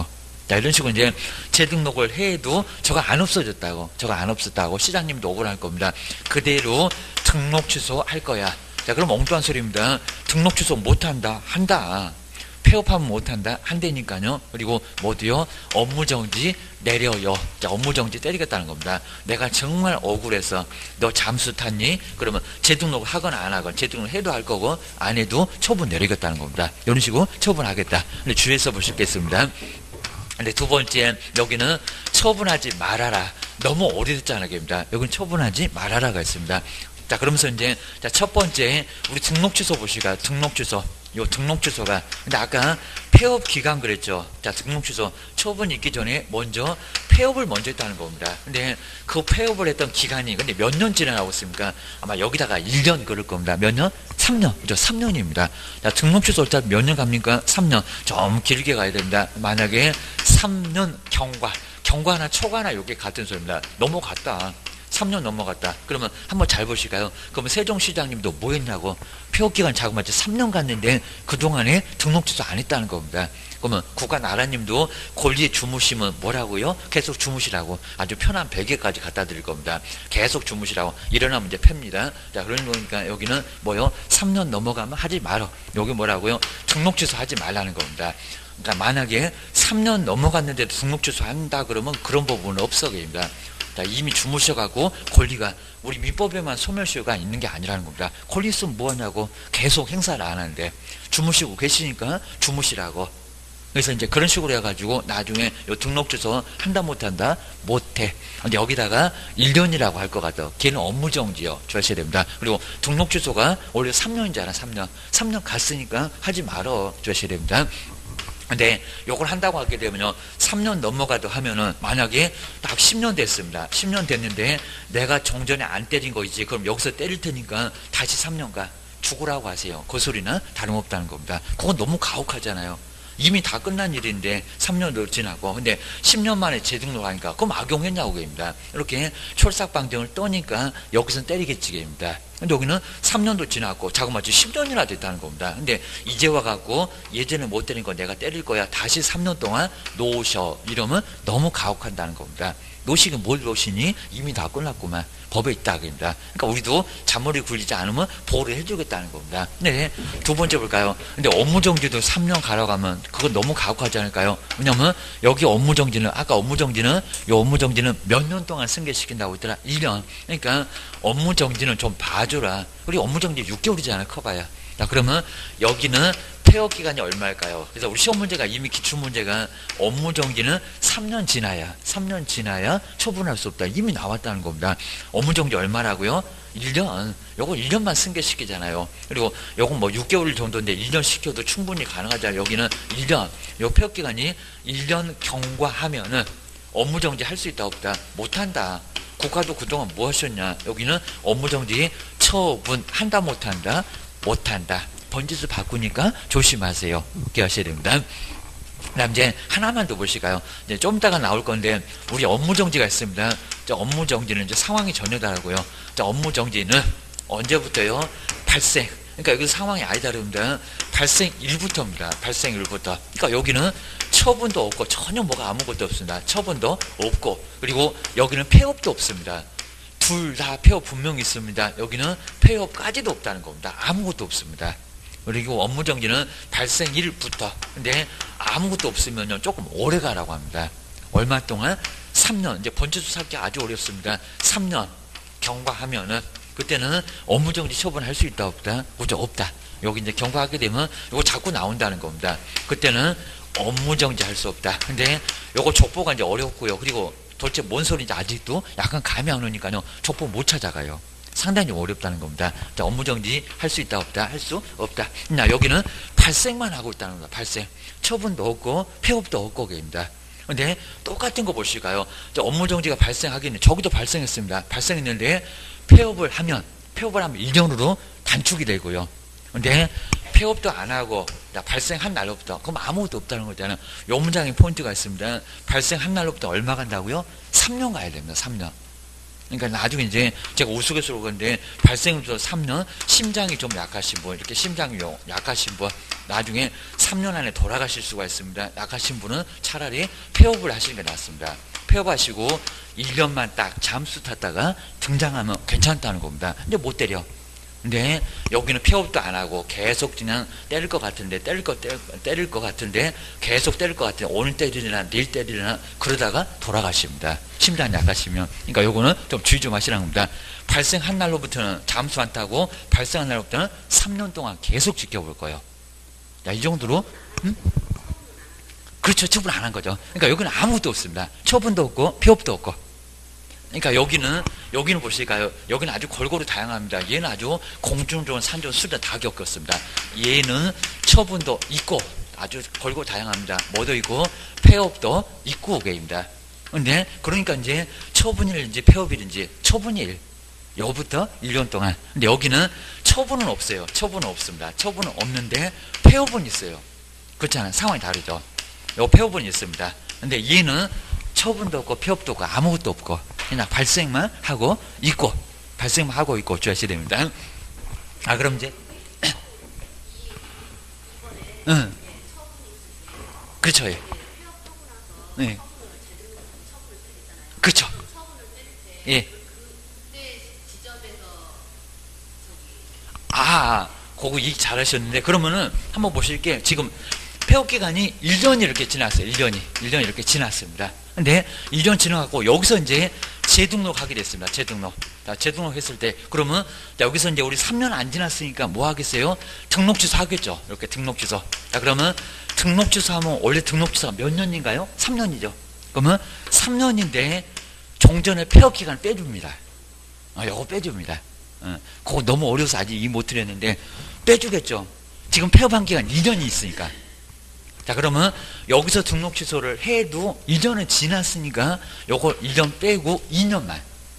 자, 이런 식으로 이제 재등록을 해도 저가 안 없어졌다고, 저가 안 없었다고 시장님도 억울할 겁니다. 그대로 등록 취소할 거야. 자, 그럼 엉뚱한 소리입니다. 등록 취소 못한다, 한다. 폐업하면 못한다, 한다니까요. 그리고 뭐도요? 업무정지 내려요. 자, 업무정지 때리겠다는 겁니다. 내가 정말 억울해서 너 잠수 탔니? 그러면 재등록을 하거나 안 하거나, 재등록을 해도 할 거고 안 해도 처분 내리겠다는 겁니다. 이런 식으로 처분하겠다. 근데 주의해서 보시겠습니다. 근데 두 번째, 여기는 처분하지 말아라. 너무 오래됐잖아요. 여기는 처분하지 말아라가 있습니다. 자, 그러면서 이제, 자, 첫 번째, 우리 등록 취소 보시가, 등록 취소. 요 등록 취소가, 근데 아까 폐업 기간 그랬죠. 자, 등록 취소. 처분이 있기 전에 먼저 폐업을 먼저 했다는 겁니다. 근데 그 폐업을 했던 기간이, 근데 몇 년 지나고 있습니까? 아마 여기다가 일 년 그럴 겁니다. 몇 년? 삼 년. 그죠? 삼 년입니다. 자, 등록 취소 일단 몇 년 갑니까? 삼 년. 좀 길게 가야 됩니다. 만약에 삼 년 경과. 경과나 초과나 요게 같은 소리입니다. 넘어갔다. 삼 년 넘어갔다. 그러면 한번 잘 보실까요? 그러면 세종시장님도 뭐 했냐고. 폐업기간 자그마치 삼 년 갔는데 그동안에 등록 취소 안 했다는 겁니다. 그러면 국가나라님도 권리에 주무시면 뭐라고요? 계속 주무시라고. 아주 편한 베개까지 갖다 드릴 겁니다. 계속 주무시라고. 일어나면 이제 팹니다. 자, 그러는 거니까 여기는 뭐요? 삼 년 넘어가면 하지 말어. 여기 뭐라고요? 등록 취소 하지 말라는 겁니다. 그러니까 만약에 삼 년 넘어갔는데도 등록 취소 한다 그러면 그런 부분은 없어 보입니다. 자, 이미 주무셔가고 권리가 우리 민법에만 소멸시효가 있는 게 아니라는 겁니다. 권리 있으면 뭐하냐고. 계속 행사를 안 하는데 주무시고 계시니까 주무시라고. 그래서 이제 그런 식으로 해가지고 나중에 요 등록 취소 한다 못한다 못해. 근데 여기다가 일 년이라고 할 것 같아. 걔는 업무정지요. 조하셔야 됩니다. 그리고 등록 취소가 원래 삼 년이잖아. 삼 년. 삼 년 갔으니까 하지 말어. 조하셔야 됩니다. 근데 요걸 한다고 하게 되면요, 삼 년 넘어가도 하면은 만약에 딱 십 년 됐습니다. 십 년 됐는데 내가 정전에 안 때린 거이지. 그럼 여기서 때릴 테니까 다시 삼 년간 죽으라고 하세요. 그 소리는 다름없다는 겁니다. 그건 너무 가혹하잖아요. 이미 다 끝난 일인데 삼 년도 지나고. 근데 십 년 만에 재등록하니까 그럼 악용했냐고 그입니다. 이렇게 철삭방정을 떠니까 여기서는 때리겠지 그입니다. 근데 여기는 삼 년도 지났고 자그마치 십 년이나 됐다는 겁니다. 근데 이제 와갖고 예전에 못 때린 거 내가 때릴 거야. 다시 삼 년 동안 놓으셔. 이러면 너무 가혹한다는 겁니다. 노식은 뭘 노시니? 이미 다 끝났구만. 법에 있다 그럽니다. 그러니까 우리도 잔머리 굴리지 않으면 보호를 해주겠다는 겁니다. 네, 두 번째 볼까요? 근데 업무정지도 삼 년 가려가면 그건 너무 가혹하지 않을까요? 왜냐면 여기 업무정지는, 아까 업무정지는 이 업무정지는 몇 년 동안 승계시킨다고 했더라? 일 년. 그러니까 업무정지는 좀 봐줘라. 우리 업무정지 육 개월이잖아요. 커봐야. 자, 그러면 여기는 폐업 기간이 얼마일까요? 그래서 우리 시험 문제가 이미 기출 문제가 업무정지는 삼 년 지나야, 삼 년 지나야 처분할 수 없다. 이미 나왔다는 겁니다. 업무정지 얼마라고요? 일 년. 요거 일 년만 승계시키잖아요. 그리고 요건 뭐 육 개월 정도인데 일 년 시켜도 충분히 가능하잖아요. 여기는 일 년. 요 폐업 기간이 일 년 경과하면은 업무정지 할 수 있다 없다? 못한다. 국가도 그동안 뭐 하셨냐? 여기는 업무정지 처분한다 못한다? 못한다. 번지수 바꾸니까 조심하세요. 이렇게 하셔야 됩니다. 그 다음 이제 하나만 더 보실까요? 이제 좀 이따가 나올 건데, 우리 업무정지가 있습니다. 자, 업무정지는 이제 상황이 전혀다르고요. 자, 업무정지는 언제부터요? 발생. 그러니까 여기 상황이 아예 다릅니다. 발생 일부터입니다. 발생 일부터. 그러니까 여기는 처분도 없고 전혀 뭐가 아무것도 없습니다. 처분도 없고, 그리고 여기는 폐업도 없습니다. 둘 다 폐업 분명히 있습니다. 여기는 폐업까지도 없다는 겁니다. 아무것도 없습니다. 그리고 업무정지는 발생일부터. 근데 아무것도 없으면요, 조금 오래 가라고 합니다. 얼마 동안? 삼 년. 이제 번지수 찾기 아주 어렵습니다. 삼 년 경과하면은, 그때는 업무정지 처분할 수 있다, 없다? 그죠? 없다. 여기 이제 경과하게 되면 이거 자꾸 나온다는 겁니다. 그때는 업무정지 할 수 없다. 근데 요거 족보가 이제 어렵고요. 그리고 도대체 뭔 소리인지 아직도 약간 감이 안 오니까요, 족보 못 찾아가요. 상당히 어렵다는 겁니다. 자, 업무정지 할 수 있다 없다? 할 수 없다. 나 여기는 발생만 하고 있다는 겁니다. 발생. 처분도 없고 폐업도 없고 그입니다. 근데 똑같은 거 보실까요? 자, 업무정지가 발생하기는 저기도 발생했습니다. 발생했는데 폐업을 하면 폐업을 하면 일 년으로 단축이 되고요. 근데 폐업도 안 하고 발생한 날로부터, 그럼 아무것도 없다는 거잖아요. 요 문장에 포인트가 있습니다. 발생한 날로부터 얼마 간다고요? 삼 년 가야 됩니다. 삼 년. 그러니까 나중에 이제 제가 우스갯소리로 그런데 발생부터 삼 년 심장이 좀 약하신 분, 이렇게 심장이 약하신 분 나중에 삼 년 안에 돌아가실 수가 있습니다. 약하신 분은 차라리 폐업을 하시는 게 낫습니다. 폐업하시고 일 년만 딱 잠수 탔다가 등장하면 괜찮다는 겁니다. 근데 못 때려. 근데 여기는 폐업도 안 하고 계속 그냥 때릴 것 같은데 때릴 것 때릴, 때릴 것 같은데 계속 때릴 것 같은데 오늘 때리려나 내일 때리려나 그러다가 돌아가십니다. 심장 약하시면. 그러니까 요거는 좀 주의 좀 하시라는 겁니다. 발생한 날로부터는 잠수 안 타고 발생한 날로부터는 삼 년 동안 계속 지켜볼 거예요. 야, 이 정도로 음? 그렇죠. 처분 안 한 거죠. 그러니까 여기는 아무것도 없습니다. 처분도 없고 폐업도 없고. 그러니까 여기는 여기는 보실까요? 여기는 아주 골고루 다양합니다. 얘는 아주 공중전, 산전, 수전 다 겪었습니다. 얘는 처분도 있고 아주 골고루 다양합니다. 뭐도 있고 폐업도 있고 오게입니다. 근데 그러니까 이제 처분일인지 폐업일인지 처분일 여부터 일 년 동안. 근데 여기는 처분은 없어요. 처분은 없습니다. 처분은 없는데 폐업은 있어요. 그렇잖아요. 상황이 다르죠. 요 폐업은 있습니다. 근데 얘는 처분도 없고 폐업도 없고 아무것도 없고 그냥 발생만 하고 있고 발생만 하고 있고 주의하셔야 됩니다. 아 그럼 이제 응. 그렇죠. 예. 네. 그렇죠. 예. 아, 그거 얘기 잘하셨는데 그러면은 한번 보실게. 지금 폐업 기간이 일 년이 이렇게 지났어요. 일 년이. 일 년이 이렇게 지났습니다. 근데 일 년 지나갖고 여기서 이제 재등록하게 됐습니다. 재등록. 자, 재등록 했을 때 그러면 자, 여기서 이제 우리 삼 년 안 지났으니까 뭐 하겠어요? 등록 취소 하겠죠. 이렇게 등록 취소. 자, 그러면 등록 취소하면 원래 등록 취소가 몇 년인가요? 삼 년이죠. 그러면 삼 년인데 종전의 폐업 기간을 빼줍니다. 아, 요거 빼줍니다. 어, 그거 너무 어려워서 아직 이 못 드렸는데 빼주겠죠. 지금 폐업한 기간 이 년이 있으니까. 자, 그러면 여기서 등록 취소를 해도 일 년은 지났으니까 요거 일 년 빼고 이 년만.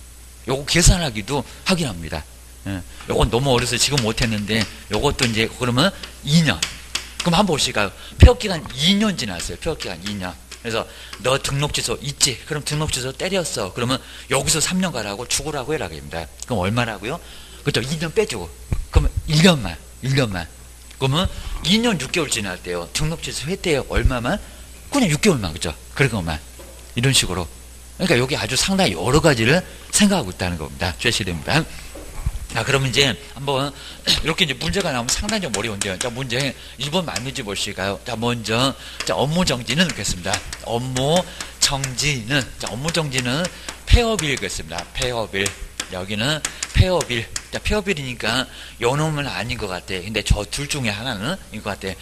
요거 계산하기도 확인합니다. 예, 요건 너무 어려서 지금 못했는데 요것도 이제 그러면 이 년. 그럼 한번 보실까요? 폐업기간 이 년 지났어요. 폐업기간 이 년. 그래서 너 등록 취소 있지? 그럼 등록 취소 때렸어. 그러면 여기서 삼 년 가라고 죽으라고 해라. 입니다. 그럼 얼마라고요? 그렇죠. 이 년 빼주고. 그러면 일 년만. 일 년만. 그러면 이 년 육 개월 지났대요. 등록 취소 했대요. 얼마만? 그냥 육 개월만. 그죠? 그런 것만. 이런 식으로. 그러니까 여기 아주 상당히 여러 가지를 생각하고 있다는 겁니다. 주의하셔야 됩니다. 자, 그러면 이제 한번 이렇게 이제 문제가 나오면 상당히 좀 어려운데요. 자, 문제 일 번 맞는지 보실까요? 자, 먼저 자, 업무 정지는 읽겠습니다. 업무 정지는 자, 업무 정지는 폐업일이겠습니다. 폐업일. 여기는 폐업일. 자, 폐업일이니까 요놈은 아닌 것 같아. 근데 저 둘 중에 하나는 인 것 같아.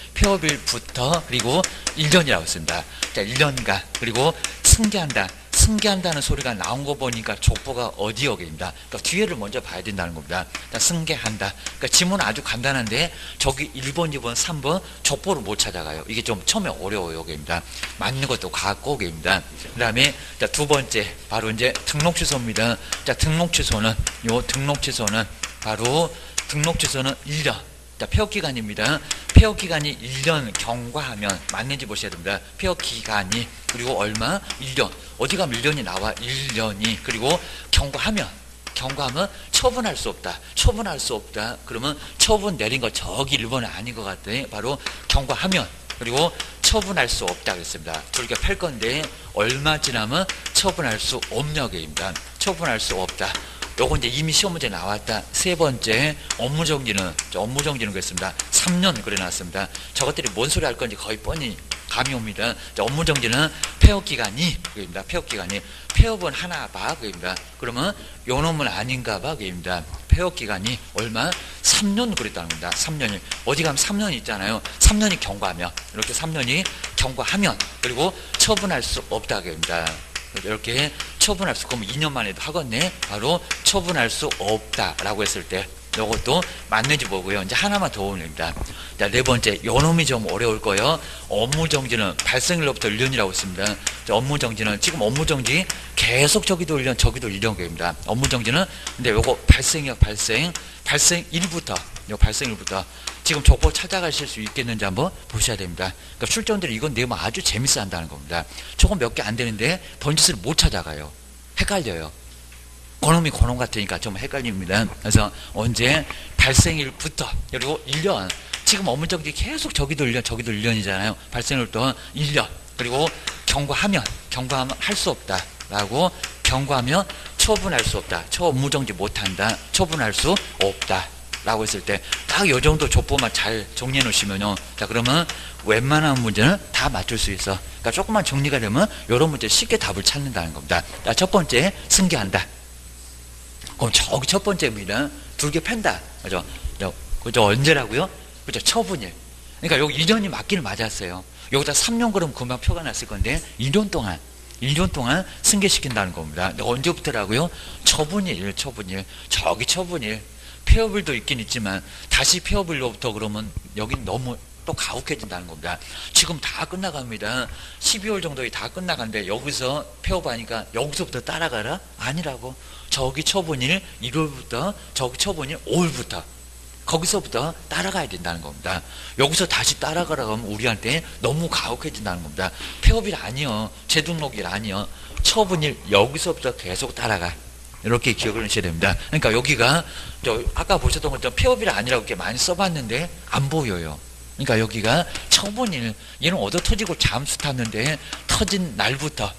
폐업일부터 그리고 일 년이라고 했습니다. 자, 일 년간 그리고 승계한다. 승계한다는 소리가 나온 거 보니까 족보가 어디 여기입니다. 그러니까 뒤에를 먼저 봐야 된다는 겁니다. 그러니까 승계한다. 그러니까 지문은 아주 간단한데 저기 일 번, 이 번, 삼 번 족보를 못 찾아가요. 이게 좀 처음에 어려워요. 여기입니다. 맞는 것도 갖고 오게입니다. 그 다음에 두 번째 바로 이제 등록 취소입니다. 자, 등록 취소는 요 등록 취소는 바로 등록 취소는 일 년. 자, 폐업기간입니다. 폐업기간이 일 년 경과하면 맞는지 보셔야 됩니다. 폐업기간이 그리고 얼마? 일 년. 어디 가면 일 년이 나와. 일 년이 그리고 경과하면 경과하면 처분할 수 없다. 처분할 수 없다. 그러면 처분 내린 거 저기 일 번은 아닌 것 같아. 바로 경과하면 그리고 처분할 수 없다 그랬습니다. 저렇게 팔 건데 얼마 지나면 처분할 수 없냐고입니다. 처분할 수 없다. 요거 이제 이미 시험 문제 나왔다. 세 번째 업무 정지는 업무 정지는 그랬습니다. 삼 년 그래놨습니다. 저것들이 뭔 소리 할 건지 거의 뻔히 감이 옵니다. 자, 업무 정지는 폐업 기간이 그입니다. 폐업 기간이 폐업은 하나 봐 그입니다. 그러면 요 놈은 아닌가 봐 그입니다. 폐업 기간이 얼마? 삼 년 그랬다는 겁니다. 삼 년이 어디 가면 삼 년 있잖아요. 삼 년이 경과하면 이렇게 삼 년이 경과하면 그리고 처분할 수 없다 그입니다. 이렇게 처분할 수, 그럼 이 년 만에도 하겠네. 바로 처분할 수 없다라고 했을 때 이것도 맞는지 보고요. 이제 하나만 더 올립니다. 자, 네 번째, 요 놈이 좀 어려울 거예요. 업무 정지는 발생일로부터 일 년이라고 했습니다. 자, 업무 정지는 지금 업무 정지 계속 저기도 일 년, 저기도 일 년입니다. 업무 정지는 근데 요거 발생이요, 발생, 발생일부터, 요 발생일부터 지금 족보 찾아가실 수 있겠는지 한번 보셔야 됩니다. 그러니까 출전들이 이건 내면 아주 재밌어 한다는 겁니다. 조금 몇 개 안 되는데 번지수를 못 찾아가요. 헷갈려요. 그놈이 그놈 같으니까 좀 헷갈립니다. 그래서 언제 발생일부터 그리고 일 년 지금 업무정지 계속 저기도 일 년 저기도 일 년이잖아요. 발생일부터 일 년 그리고 경과하면 경과하면 할 수 없다 라고 경과하면 처분할 수 없다. 처업무정지 못한다. 처분할 수 없다 라고 했을 때 딱 요 정도 족보만 잘 정리해 놓으시면요. 자 그러면 웬만한 문제는 다 맞출 수 있어. 그러니까 조금만 정리가 되면 이런 문제 쉽게 답을 찾는다는 겁니다. 자, 첫 번째 승계한다. 그럼 저기 첫 번째입니다. 두 개 팬다. 그죠? 그죠? 언제라고요? 그죠? 처분일. 그러니까 여기 일 년이 맞기는 맞았어요. 여기다 삼 년 그러면 금방 표가 났을 건데 일 년 동안 일 년 동안 승계시킨다는 겁니다. 근데 언제부터라고요? 처분일, 처분일. 저기 처분일. 폐업일도 있긴 있지만 다시 폐업일로부터 그러면 여긴 너무 또 가혹해진다는 겁니다. 지금 다 끝나갑니다. 십이월 정도에 다 끝나가는데 여기서 폐업하니까 여기서부터 따라가라? 아니라고. 저기 처분일 일월부터 저기 처분일 오월부터 거기서부터 따라가야 된다는 겁니다. 여기서 다시 따라가라고 하면 우리한테 너무 가혹해진다는 겁니다. 폐업일 아니요. 재등록일 아니요. 처분일 여기서부터 계속 따라가. 이렇게 기억을 하셔야 됩니다. 그러니까 여기가 저 아까 보셨던 것처럼 폐업일 아니라고 이렇게 많이 써봤는데 안 보여요. 그러니까 여기가 처분일 얘는 얻어 터지고 잠수 탔는데 터진 날부터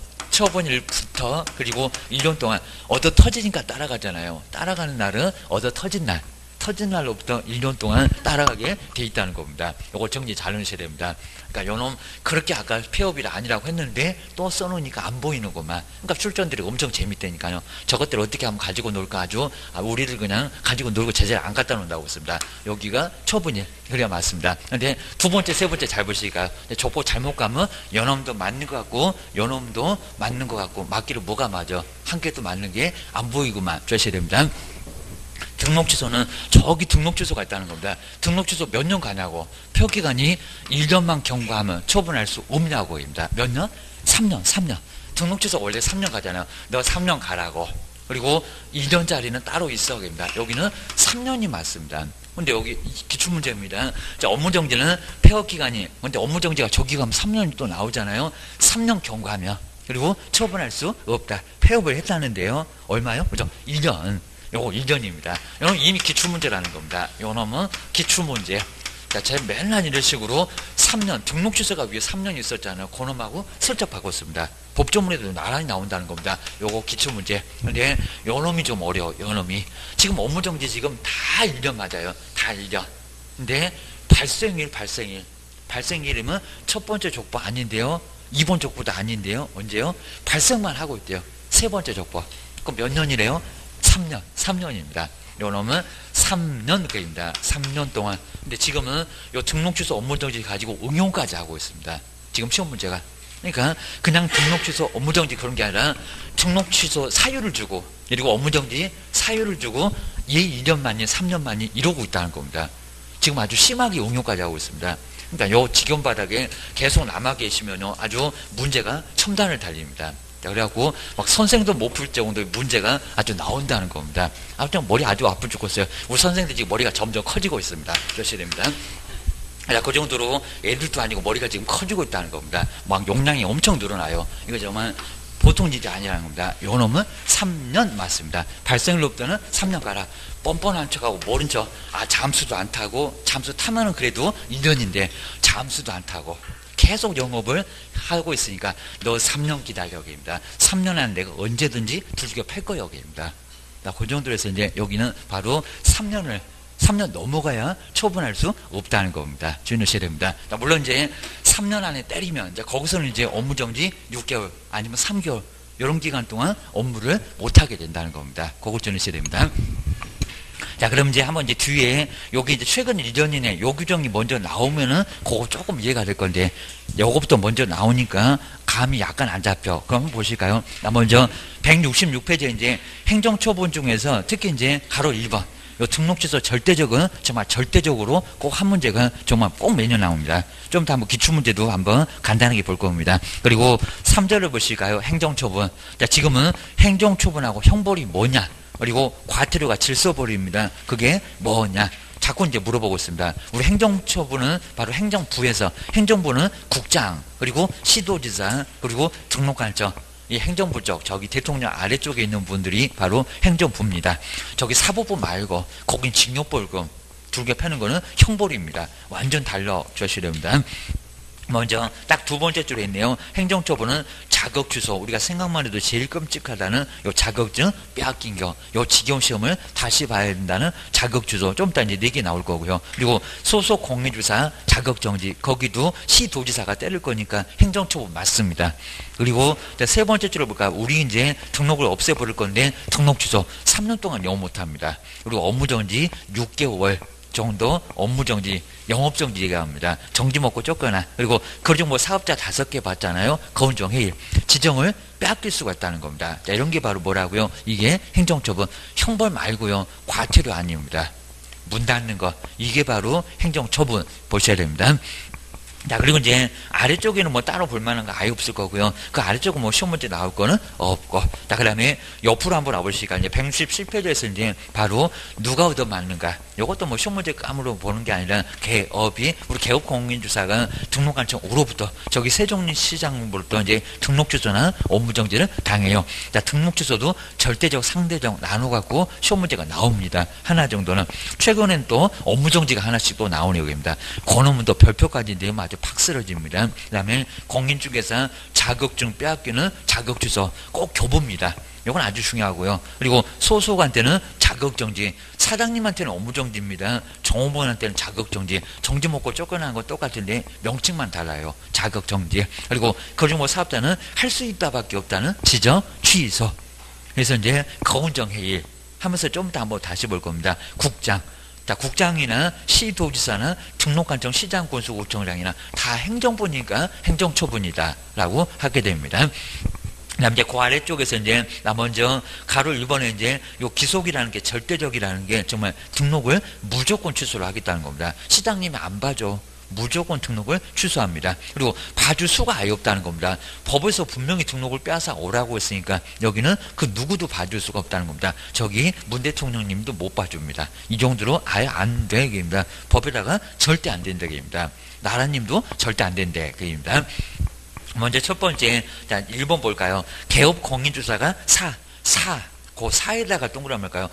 처분일부터 그리고 일 년 동안 얻어 터지니까 따라가잖아요. 따라가는 날은 얻어 터진 날 터진 날로부터 일 년 동안 따라가게 돼 있다는 겁니다. 이거 정리 잘 해주셔야 됩니다. 그러니까 요놈 그렇게 아까 폐업일 아니라고 했는데 또 써놓으니까 안 보이는구만. 그러니까 출전들이 엄청 재밌다니까요. 저것들 어떻게 하면 가지고 놀까 아주 아, 우리를 그냥 가지고 놀고 제자리 안 갖다 놓는다고 했습니다. 여기가 처분일 그래야 맞습니다. 근데 두 번째 세 번째 잘 보시니까 족보 잘못 가면 요놈도 맞는 것 같고 요놈도 맞는 것 같고 맞기로 뭐가 맞아 한 개도 맞는 게 안 보이구만 조셔야 됩니다. 등록 취소는 저기 등록 취소가 있다는 겁니다. 등록 취소 몇 년 가냐고. 표기간이 일 년만 경과하면 처분할 수 없냐고입니다. 몇 년? 삼 년, 삼 년. 등록 취소 원래 삼 년 가잖아요. 너 삼 년 가라고. 그리고 일 년짜리는 따로 있어야됩니다. 여기는 삼 년이 맞습니다. 근데 여기 기출문제입니다. 자, 업무정지는 폐업기간이, 근데 업무정지가 저기 가면 삼 년이 또 나오잖아요. 삼 년 경과하면. 그리고 처분할 수 없다. 폐업을 했다는데요. 얼마요? 그죠? 일 년. 요거 일 년입니다. 요건 이미 기출문제라는 겁니다. 요 놈은 기출문제. 자, 제가 맨날 이런 식으로 삼 년, 등록 취소가 위에 삼 년이 있었잖아요. 그 놈하고 슬쩍 바꿨습니다. 법조문에도 나란히 나온다는 겁니다. 요거 기출문제. 근데 요 놈이 좀 어려워, 요 놈이. 지금 업무정지 지금 다 일 년 맞아요. 다 일 년. 근데 발생일, 발생일. 발생일이면 첫 번째 족보 아닌데요. 이번 족보도 아닌데요. 언제요? 발생만 하고 있대요. 세 번째 족보. 그럼 몇 년이래요? 삼 년, 삼 년입니다. 요 놈은 삼 년 거입니다. 삼 년 동안. 근데 지금은 요 등록 취소 업무정지 가지고 응용까지 하고 있습니다. 지금 시험 문제가. 그러니까 그냥 등록 취소 업무정지 그런 게 아니라 등록 취소 사유를 주고 그리고 업무정지 사유를 주고 얘 일 년 만이 삼 년 만이 이러고 있다는 겁니다. 지금 아주 심하게 응용까지 하고 있습니다. 그러니까 요 지경 바닥에 계속 남아 계시면요 아주 문제가 첨단을 달립니다. 그래갖고 막 선생도 못 풀 정도의 문제가 아주 나온다는 겁니다. 아무튼 머리 아주 아플 죽겠어요. 우리 선생들 지금 머리가 점점 커지고 있습니다. 조셔야 됩니다. 자, 그 정도로 애들도 아니고 머리가 지금 커지고 있다는 겁니다. 막 용량이 엄청 늘어나요. 이거 정말 보통 일이 아니라는 겁니다. 요 놈은 삼 년 맞습니다. 발생일로부터는 삼 년 가라. 뻔뻔한 척하고 모른 척, 아, 잠수도 안 타고, 잠수 타면은 그래도 일 년인데, 잠수도 안 타고, 계속 영업을 하고 있으니까, 너 삼 년 기다려, 여기입니다. 삼 년 안에 내가 언제든지 두들겨 팰 거야, 여기입니다. 그 정도로 해서 이제 여기는 바로 삼 년을, 삼 년 넘어가야 처분할 수 없다는 겁니다. 주의하셔야 됩니다. 물론 이제 삼 년 안에 때리면, 이제 거기서는 이제 업무정지 육 개월, 아니면 삼 개월, 이런 기간 동안 업무를 못하게 된다는 겁니다. 그걸 주의하셔야 됩니다. 자, 그럼 이제 한번 이제 뒤에, 여기 이제 최근 일 년 이내 요 규정이 먼저 나오면은, 그거 조금 이해가 될 건데, 요거부터 먼저 나오니까, 감이 약간 안 잡혀. 그럼 한번 보실까요? 나 먼저, 백육십육 페이지에 이제 행정처분 중에서, 특히 이제 가로 일 번, 요 등록 취소 절대적은, 정말 절대적으로 꼭 한 문제가 정말 꼭 매년 나옵니다. 좀 더 한번 기출문제도 한번 간단하게 볼 겁니다. 그리고 삼 절을 보실까요? 행정처분. 자, 지금은 행정처분하고 형벌이 뭐냐? 그리고 과태료가 질서벌이입니다. 그게 뭐냐? 자꾸 이제 물어보고 있습니다. 우리 행정처분은 바로 행정부에서, 행정부는 국장, 그리고 시도지사, 그리고 등록관청, 이 행정부 쪽, 저기 대통령 아래쪽에 있는 분들이 바로 행정부입니다. 저기 사법부 말고 거긴 징역벌금 두 개 패는 거는 형벌입니다. 완전 달라 주셔야 됩니다. 먼저 딱 두 번째 줄에 있네요. 행정처분은 자격 취소. 우리가 생각만 해도 제일 끔찍하다는 요 자격증 빼앗긴 거, 요 지경 시험을 다시 봐야 된다는 자격 취소. 좀 이따 이제 네 개 나올 거고요. 그리고 소속 공인주사 자격 정지. 거기도 시도지사가 때릴 거니까 행정처분 맞습니다. 그리고 세 번째 줄을 볼까? 우리 이제 등록을 없애버릴 건데 등록 취소 삼 년 동안 영업 못합니다. 그리고 업무 정지 육 개월. 정도 업무정지, 영업정지 얘기합니다. 정지 먹고 쫓거나, 그리고 그중 뭐 사업자 다섯 개 봤잖아요. 거운정해일, 지정을 빼앗길 수가 있다는 겁니다. 자, 이런 게 바로 뭐라고요? 이게 행정처분, 형벌 말고요. 과태료 아닙니다. 문 닫는 거, 이게 바로 행정처분 보셔야 됩니다. 자, 그리고 이제 아래쪽에는 뭐 따로 볼만한 거 아예 없을 거고요. 그 아래쪽은 뭐 시험 문제 나올 거는 없고. 자, 그 다음에 옆으로 한번 와보시니까 이제 백육십칠 페이지에서 이제 바로 누가 얻어맞는가. 요것도 뭐 시험 문제 감으로 보는 게 아니라 개업이, 우리 개업공인주사가 등록한청 오로부터 저기 세종시장부터 이제 등록 취소나 업무 정지를 당해요. 자, 등록 취소도 절대적, 상대적 나눠갖고 시험 문제가 나옵니다. 하나 정도는. 최근엔 또 업무 정지가 하나씩 또 나오는 여기입니다. 그놈은 또 별표까지 내면 아주 팍 쓰러집니다. 그 다음에 공인 쪽에서 자격증 빼앗기는 자격 취소 꼭 교부입니다. 이건 아주 중요하고요. 그리고 소속한테는 자격정지, 사장님한테는 업무정지입니다. 종업원한테는 자격정지, 정지 먹고 쫓겨나는 건 똑같은데 명칭만 달라요. 자격정지. 그리고 그중 뭐 사업자는 할 수 있다밖에 없다는 지정 취소. 그래서 이제 거운정해일 하면서 좀 더 한번 다시 볼 겁니다. 국장. 자, 국장이나 시도지사나 등록한청 시장군수구청장이나 다 행정부니까 행정처분이다 라고 하게 됩니다. 그다음 이제 그 아래쪽에서 이제 나 먼저 가로 일 번에 이제 요 기속이라는 게 절대적이라는 게 정말 등록을 무조건 취소를 하겠다는 겁니다. 시장님이 안 봐줘. 무조건 등록을 취소합니다. 그리고 봐줄 수가 아예 없다는 겁니다. 법에서 분명히 등록을 빼앗아 오라고 했으니까 여기는 그 누구도 봐줄 수가 없다는 겁니다. 저기 문 대통령님도 못 봐줍니다. 이 정도로 아예 안 되게입니다. 법에다가 절대 안 된다 얘기입니다. 나라님도 절대 안 된다 얘기입니다. 먼저 첫 번째, 자, 일 번 볼까요? 개업 공인주사가 사, 사, 그 사에다가 동그라미 할까요?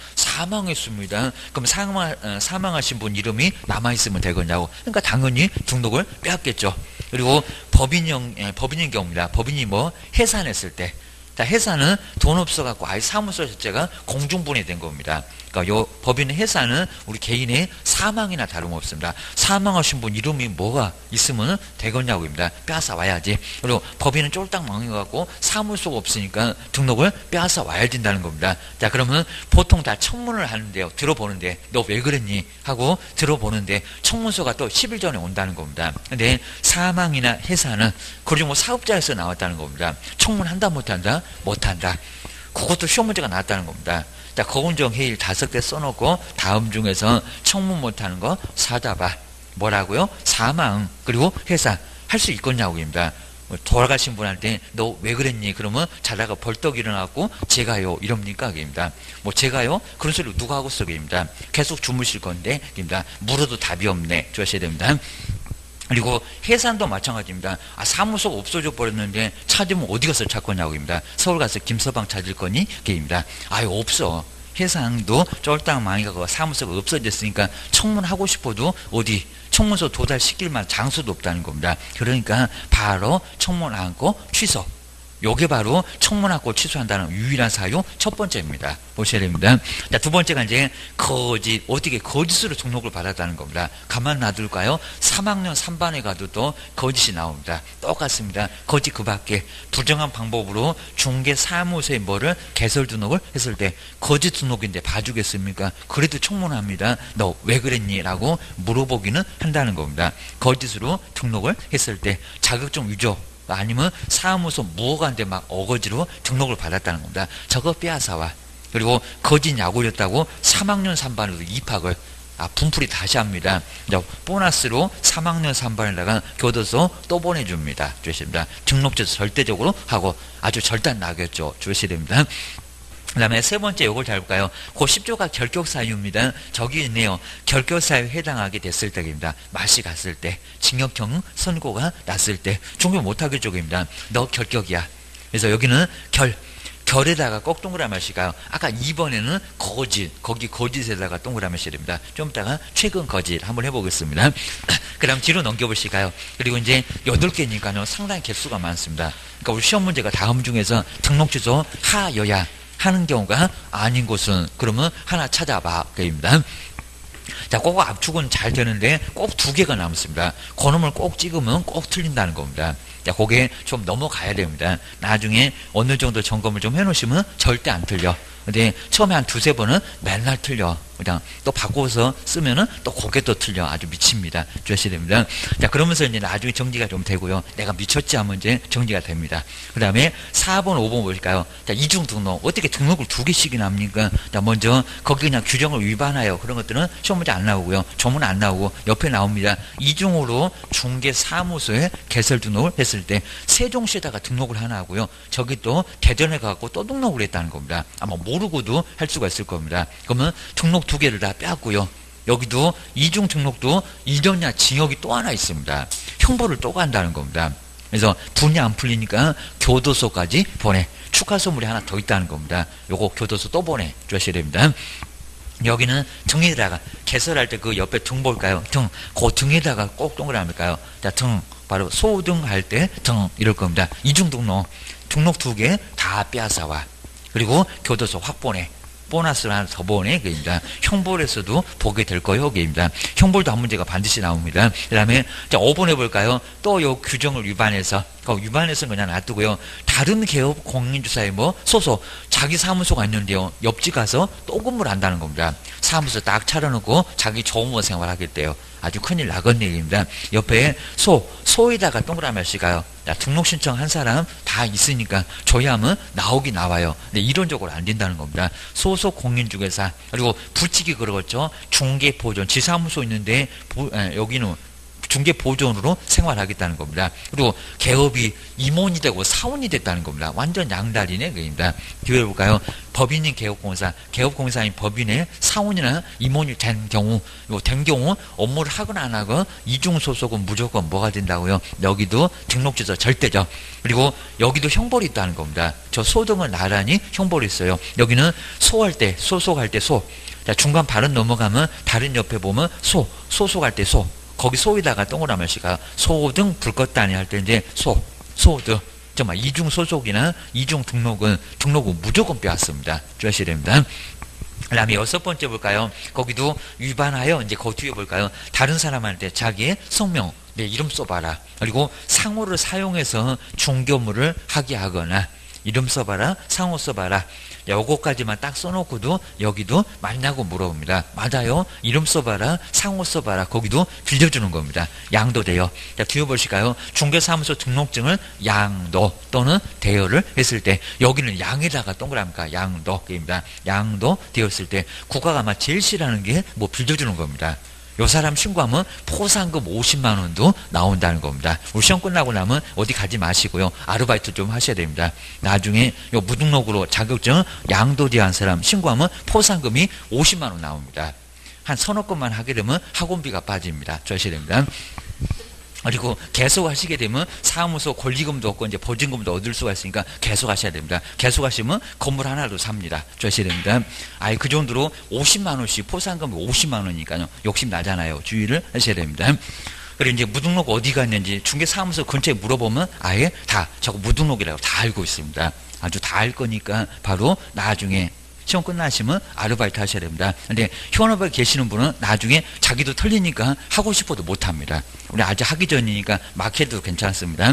사망했습니다. 그럼 사망, 어, 사망하신 분 이름이 남아있으면 되겠냐고. 그러니까 당연히 등록을 빼앗겠죠. 그리고 법인형, 예, 법인인 경우입니다. 법인이 뭐 해산했을 때. 자, 해산은 돈 없어갖고 아예 사무소 자체가 공중분해 된 겁니다. 그러니까 요 법인 해산은 우리 개인의 사망이나 다름없습니다. 사망하신 분 이름이 뭐가 있으면 되겠냐고입니다. 빼앗아 와야지. 그리고 법인은 쫄딱 망해갖고 사무소가 없으니까 등록을 빼앗아 와야 된다는 겁니다. 자, 그러면 보통 다 청문을 하는데요. 들어보는데 너 왜 그랬니? 하고 들어보는데 청문서가 또 십 일 전에 온다는 겁니다. 근데 사망이나 해산은 그리고 뭐 사업자에서 나왔다는 겁니다. 청문한다 못한다? 못한다. 그것도 시험 문제가 나왔다는 겁니다. 자, 거운정해일 다섯 개 써놓고 다음 중에서 청문 못하는 거 사다봐. 뭐라고요? 사망 그리고 해산 할 수 있겠냐고입니다. 돌아가신 분한테 너 왜 그랬니? 그러면 자다가 벌떡 일어나고 제가요 이럽니까? 입니다. 뭐 제가요? 그런 소리 누가 하고 쓰기입니다. 계속 주무실 건데 입니다. 물어도 답이 없네. 주셔야 됩니다. 그리고 해산도 마찬가지입니다. 아, 사무소가 없어져 버렸는데 찾으면 어디 가서 찾겠냐고입니다. 서울 가서 김서방 찾을 거니? 게입니다. 아유, 없어. 해상도 쫄딱 망해가고 사무소가 없어졌으니까 청문하고 싶어도 어디 청문서 도달시킬 만한 장소도 없다는 겁니다. 그러니까 바로 청문 안고 취소. 요게 바로 청문하고 취소한다는 유일한 사유 첫 번째입니다. 보셔야 됩니다. 자, 두 번째가 이제 거짓, 어떻게 거짓으로 등록을 받았다는 겁니다. 가만 놔둘까요? 삼 학년 삼 반에 가도 또 거짓이 나옵니다. 똑같습니다. 거짓 그 밖에 부정한 방법으로 중개 사무소에 뭐를 개설 등록을 했을 때 거짓 등록인데 봐주겠습니까? 그래도 청문합니다. 너 왜 그랬니? 라고 물어보기는 한다는 겁니다. 거짓으로 등록을 했을 때 자격증 위조 아니면 사무소 무허가인데 막 어거지로 등록을 받았다는 겁니다. 저거 빼앗아와. 그리고 거짓 약올렸다고 삼 학년 삼 반으로 입학을 아, 분풀이 다시 합니다. 보너스로 삼 학년 삼 반에다가 교도소 또 보내줍니다. 주십니다. 등록제도 절대적으로 하고 아주 절단 나겠죠. 주셔야 됩니다. 그 다음에 세 번째 요걸 잘 볼까요? 그 십 조가 결격사유입니다. 저기 있네요. 결격사유에 해당하게 됐을 때입니다. 맛이 갔을 때, 징역형 선고가 났을 때, 종교 못하게 쪽입니다. 너 결격이야. 그래서 여기는 결, 결에다가 꼭 동그라미 하시가요. 아까 이 번에는 거짓, 거기 거짓에다가 동그라미 하셔야 됩니다. 좀 이따가 최근 거짓 한번 해보겠습니다. 그 다음 뒤로 넘겨보실까요? 그리고 이제 여덟 개니까요. 상당히 개수가 많습니다. 그러니까 우리 시험 문제가 다음 중에서 등록 취소 하여야 하는 경우가 아닌 곳은 그러면 하나 찾아봐. 그입니다. 자, 그거 압축은 잘 되는데 꼭 두 개가 남습니다. 그놈을 꼭 찍으면 꼭 틀린다는 겁니다. 자, 그게 좀 넘어가야 됩니다. 나중에 어느 정도 점검을 좀 해놓으시면 절대 안 틀려. 근데 처음에 한 두세 번은 맨날 틀려. 그냥 또 바꿔서 쓰면은 또 그게 또 틀려. 아주 미칩니다. 주셔야 됩니다. 자, 그러면서 이제 나중에 정리가 좀 되고요. 내가 미쳤지 하면 이제 정리가 됩니다. 그 다음에 사 번, 오 번 보실까요? 자, 이중 등록. 어떻게 등록을 두 개씩이나 합니까? 자, 먼저 거기 그냥 규정을 위반하여 그런 것들은 시험 문제 안 나오고요. 조문 안 나오고 옆에 나옵니다. 이중으로 중개사무소에 개설 등록을 했을 때 세종시에다가 등록을 하나 하고요. 저기 또 대전에 가고 또 등록을 했다는 겁니다. 아마 모르고도 할 수가 있을 겁니다. 그러면 등록 두 개를 다 빼앗고요. 여기도 이중 등록도 일 년이나 징역이 또 하나 있습니다. 형벌을 또 간다는 겁니다. 그래서 분이 안 풀리니까 교도소까지 보내. 추가 선물이 하나 더 있다는 겁니다. 요거 교도소 또 보내 주셔야 됩니다. 여기는 등에다가 개설할 때 그 옆에 등 볼까요? 등. 그 등에다가 꼭 동그라미일까요? 자, 등. 바로 소등 할 때 등 이럴 겁니다. 이중 등록. 등록 두 개 다 빼앗아와. 그리고 교도소 확보내. 보너스를 하나 더 보내. 그입니다. 형벌에서도 보게 될 거예요. 그입니다. 형벌도 한 문제가 반드시 나옵니다. 그 다음에, 자, 오 번 해볼까요? 또 요 규정을 위반해서, 그 위반해서는 그냥 놔두고요. 다른 개업 공인주사에 뭐, 소소, 자기 사무소가 있는데요. 옆집 가서 또 근무를 한다는 겁니다. 사무소 딱 차려놓고 자기 조무원 생활하겠대요. 아주 큰일 나건 얘기입니다. 옆에 소, 소에다가 동그라미 하시가요. 자, 등록 신청한 사람 다 있으니까 줘야 하면 나오긴 나와요. 근데 이론적으로 안 된다는 겁니다. 소속 공인중개사, 그리고 부칙이 그러겠죠. 중개보존, 지사무소 있는데 보, 에, 여기는 중개보존으로 생활하겠다는 겁니다. 그리고 개업이 임원이 되고 사원이 됐다는 겁니다. 완전 양다리네. 그입니다. 뒤에 볼까요? 법인인 개업공사, 개업공사인 법인의 사원이나 임원이 된 경우, 요 된 경우 업무를 하거나 안 하고 이중소속은 무조건 뭐가 된다고요? 여기도 등록주소 절대죠. 그리고 여기도 형벌이 있다는 겁니다. 저 소등은 나란히 형벌이 있어요. 여기는 소할 때, 소속할 때 소. 자, 중간 발음 넘어가면 다른 옆에 보면 소, 소속할 때 소. 거기 소에다가 동그라미 하시가 소등 불꽃단위 할 때 이제 소, 소등. 정말 이중 소속이나 이중 등록은 등록은 무조건 빼앗습니다. 주셔야 됩니다. 그 다음에 여섯 번째 볼까요? 거기도 위반하여 이제 그 뒤에 볼까요? 다른 사람한테 자기의 성명, 내 이름 써봐라. 그리고 상호를 사용해서 중개업무를 하게 하거나 이름 써봐라, 상호 써봐라. 요거까지만 딱 써놓고도 여기도 맞냐고 물어봅니다. 맞아요. 이름 써봐라, 상호 써봐라. 거기도 빌려주는 겁니다. 양도 돼요. 자, 뒤에 보실까요? 중개사무소 등록증을 양도 또는 대여를 했을 때 여기는 양에다가 동그라미가 양도입니다. 양도 되었을 때 국가가 아마 제일 싫어하는 게 뭐 빌려주는 겁니다. 요 사람 신고하면 포상금 오십만 원도 나온다는 겁니다. 우리 시험 끝나고 나면 어디 가지 마시고요. 아르바이트 좀 하셔야 됩니다. 나중에 요 무등록으로 자격증 양도제한 사람 신고하면 포상금이 오십만 원 나옵니다. 한 서너 건만 하게 되면 학원비가 빠집니다. 주셔야 됩니다. 그리고 계속 하시게 되면 사무소 권리금도 없고 이제 보증금도 얻을 수가 있으니까 계속 하셔야 됩니다. 계속 하시면 건물 하나도 삽니다. 주셔야 됩니다. 아예 그 정도로 오십만 원씩 포상금이 오십만 원이니까요. 욕심 나잖아요. 주의를 하셔야 됩니다. 그리고 이제 무등록 어디 갔는지 중개사무소 근처에 물어보면 아예 다 저거 무등록이라고 다 알고 있습니다. 아주 다 알 거니까 바로 나중에 시험 끝나시면 아르바이트 하셔야 됩니다. 근데 현업에 계시는 분은 나중에 자기도 틀리니까 하고 싶어도 못합니다. 우리 아직 하기 전이니까 막 해도 괜찮습니다.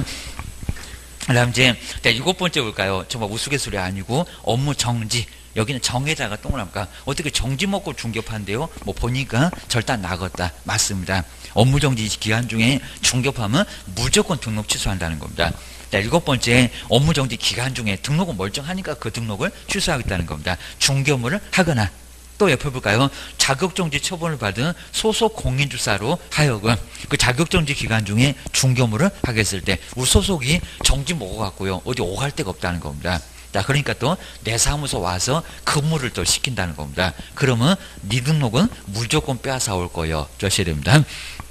그 다음 이제 일곱 번째 볼까요? 정말 우스갯소리 아니고 업무 정지. 여기는 정에다가 동그라미가 어떻게 정지 먹고 중개업한대요? 뭐 보니까 절단 나갔다. 맞습니다. 업무 정지 기간 중에 중개업하면 무조건 등록 취소한다는 겁니다. 자, 일곱 번째, 업무 정지 기간 중에 등록은 멀쩡하니까 그 등록을 취소하겠다는 겁니다. 중개업무를 하거나 또 옆에 볼까요? 자격정지 처분을 받은 소속 공인주사로 하여금 그 자격정지 기간 중에 중개업무를 하게 했을 때 우리 소속이 정지 먹어갖고요. 어디 오갈 데가 없다는 겁니다. 자, 그러니까 또 내 사무소 와서 근무를 또 시킨다는 겁니다. 그러면 네 등록은 무조건 빼앗아 올 거예요. 주셔야 됩니다.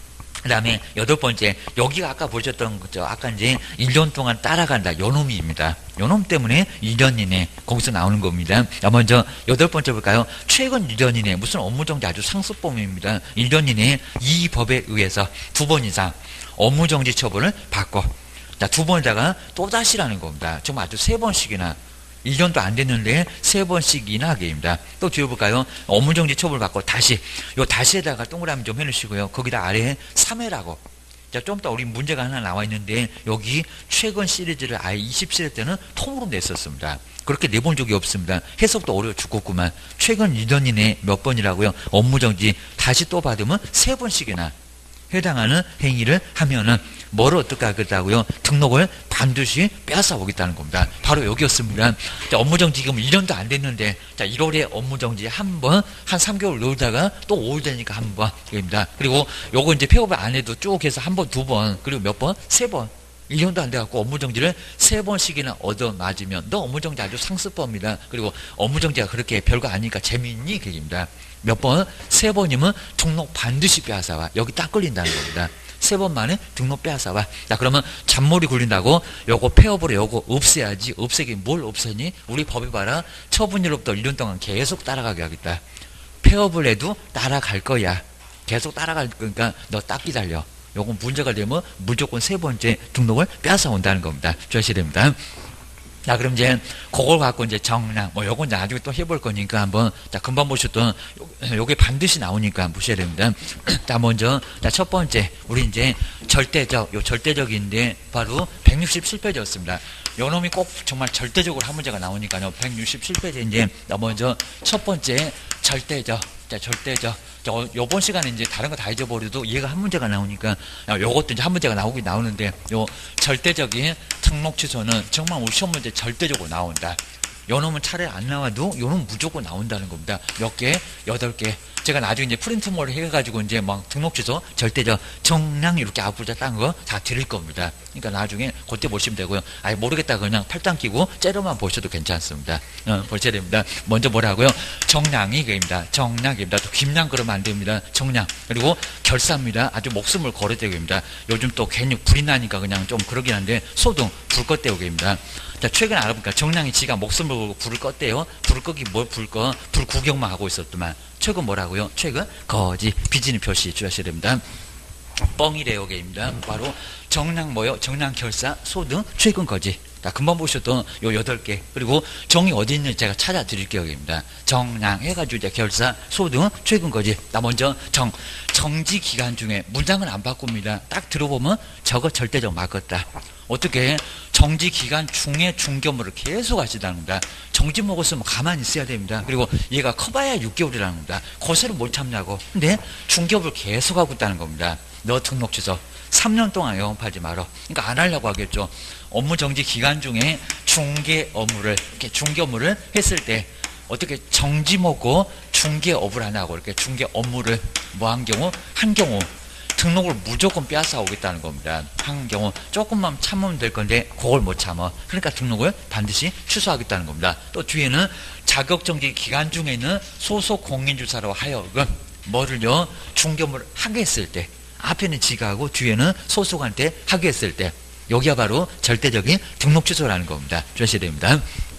그 다음에 여덟 번째, 여기가 아까 보셨던 거죠. 아까 이제 일 년 동안 따라간다. 요 놈입니다. 요 놈 때문에 일 년 이내 거기서 나오는 겁니다. 자, 먼저 여덟 번째 볼까요? 최근 일 년 이내 무슨 업무정지 아주 상습범입니다. 일 년 이내 이 법에 의해서 두 번 이상 업무정지 처분을 받고, 자, 두 번에다가 또다시라는 겁니다. 정말 아주 세 번씩이나, 일 년도 안 됐는데 세 번씩이나 하게입니다. 또 뒤에 볼까요? 업무정지 처분을 받고 다시, 요 다시에다가 동그라미 좀 해놓으시고요. 거기다 아래에 삼 회라고. 자, 좀 더 우리 문제가 하나 나와 있는데, 여기 최근 시리즈를 아예 이십 시리 때는 통으로 냈었습니다. 그렇게 내본 적이 없습니다. 해석도 어려워 죽겠구만. 최근 일 년 이내 몇 번이라고요? 업무정지 다시 또 받으면 세 번씩이나 해당하는 행위를 하면은 뭐를 어떻게 하겠다고요? 등록을 반드시 빼앗아 오겠다는 겁니다. 바로 여기였습니다. 자, 업무정지 지금 일 년도 안 됐는데, 자, 일월에 업무정지 한 번, 한 삼 개월 놀다가 또 오 월 되니까 한 번, 입니다. 그리고 요거 이제 폐업을 안 해도 쭉 해서 한 번, 두 번, 그리고 몇 번? 세 번. 일 년도 안 돼갖고 업무정지를 세 번씩이나 얻어 맞으면 너 업무정지 아주 상습범이다. 그리고 업무정지가 그렇게 별거 아니니까 재미있니? 그입니다. 몇 번? 세 번이면 등록 반드시 빼앗아와. 여기 딱 걸린다는 겁니다. 세 번 만에 등록 빼앗아와. 자, 그러면 잔머리 굴린다고 요거 폐업으로 요거 없애야지. 없애기 뭘 없애니? 우리 법이 봐라. 처분일로부터 일 년 동안 계속 따라가게 하겠다. 폐업을 해도 따라갈 거야. 계속 따라갈 거니까 너 딱 기다려. 요건 문제가 되면 무조건 세 번째 등록을 빼앗아 온다는 겁니다. 주셔야 됩니다. 자, 그럼 이제 그걸 갖고 이제 정량, 뭐 요건 나중에 또 해볼 거니까 한번, 자, 금방 보셨던 요, 요게 반드시 나오니까 보셔야 됩니다. 자, 먼저, 자, 첫 번째, 우리 이제 절대적, 요 절대적인데 바로 백육십칠 페이지였습니다. 요 놈이 꼭 정말 절대적으로 한 문제가 나오니까요. 백육십칠 페이지 이제, 자, 먼저 첫 번째, 절대적. 자, 절대적. 저, 요번 시간에 이제 다른 거 다 잊어버려도 얘가 한 문제가 나오니까, 요것도 이제 한 문제가 나오긴 나오는데, 요 절대적인 등록 취소는 정말 우리 시험 문제 절대적으로 나온다. 요 놈은 차라리 안 나와도 요 놈은 무조건 나온다는 겁니다. 몇 개? 여덟 개. 제가 나중에 이제 프린트몰을 해가지고 이제 막 등록 취소, 절대적, 정량 이렇게 앞으로 딴 거 다 드릴 겁니다. 그러니까 나중에 그때 보시면 되고요. 아예 모르겠다 그냥 팔당 끼고 째려만 보셔도 괜찮습니다. 어, 보셔야 됩니다. 먼저 뭐라고요? 정량이 이거입니다. 정량입니다. 또 김량 그러면 안 됩니다. 정량. 그리고 결사입니다. 아주 목숨을 걸어야 되고입니다. 요즘 또 괜히 불이 나니까 그냥 좀 그러긴 한데 소등, 불 껐대요입니다. 자, 최근에 알아보니까 정량이 지가 목숨을 걸고 불을 껐대요. 불을 끄기 뭘 불 꺼? 불 구경만 하고 있었더만. 최근 뭐라고요? 최근 거지, 비즈니 표시 주셔야 됩니다. 뻥이래요, 게입니다. 바로 정량 뭐요? 정량 결사, 소등, 최근 거지. 자, 금방 보셨던 요 여덟 개. 그리고 정이 어디 있는지 제가 찾아 드릴게요, 입니다. 정량 해가지고 이제 결사, 소등, 최근 거지. 나 먼저 정, 정지 기간 중에 문장은 안 바꿉니다. 딱 들어보면 저거 절대적 맞겠다. 어떻게 정지 기간 중에 중견물을 계속 하시다는 겁니다. 정지 먹었으면 가만히 있어야 됩니다. 그리고 얘가 커봐야 육 개월이라는 겁니다. 고세를 못 참냐고. 근데 중개업을 계속 하고 있다는 겁니다. 너 등록 취소. 삼 년 동안 영업하지 말어. 그러니까 안 하려고 하겠죠. 업무 정지 기간 중에 중개 업무를, 이렇게 중개 업무를 했을 때 어떻게 정지 먹고 중개업을 안 하고 이렇게 중개 업무를 뭐 한 경우, 한 경우 등록을 무조건 빼앗아 오겠다는 겁니다. 한 경우 조금만 참으면 될 건데 그걸 못 참아. 그러니까 등록을 반드시 취소하겠다는 겁니다. 또 뒤에는 자격정지 기간 중에는 소속 공인주사로 하여금 뭐를요? 중개업무를 하게 했을 때 앞에는 지가 하고 뒤에는 소속한테 하게 했을 때 여기가 바로 절대적인 등록 취소라는 겁니다. 주셔야 됩니다.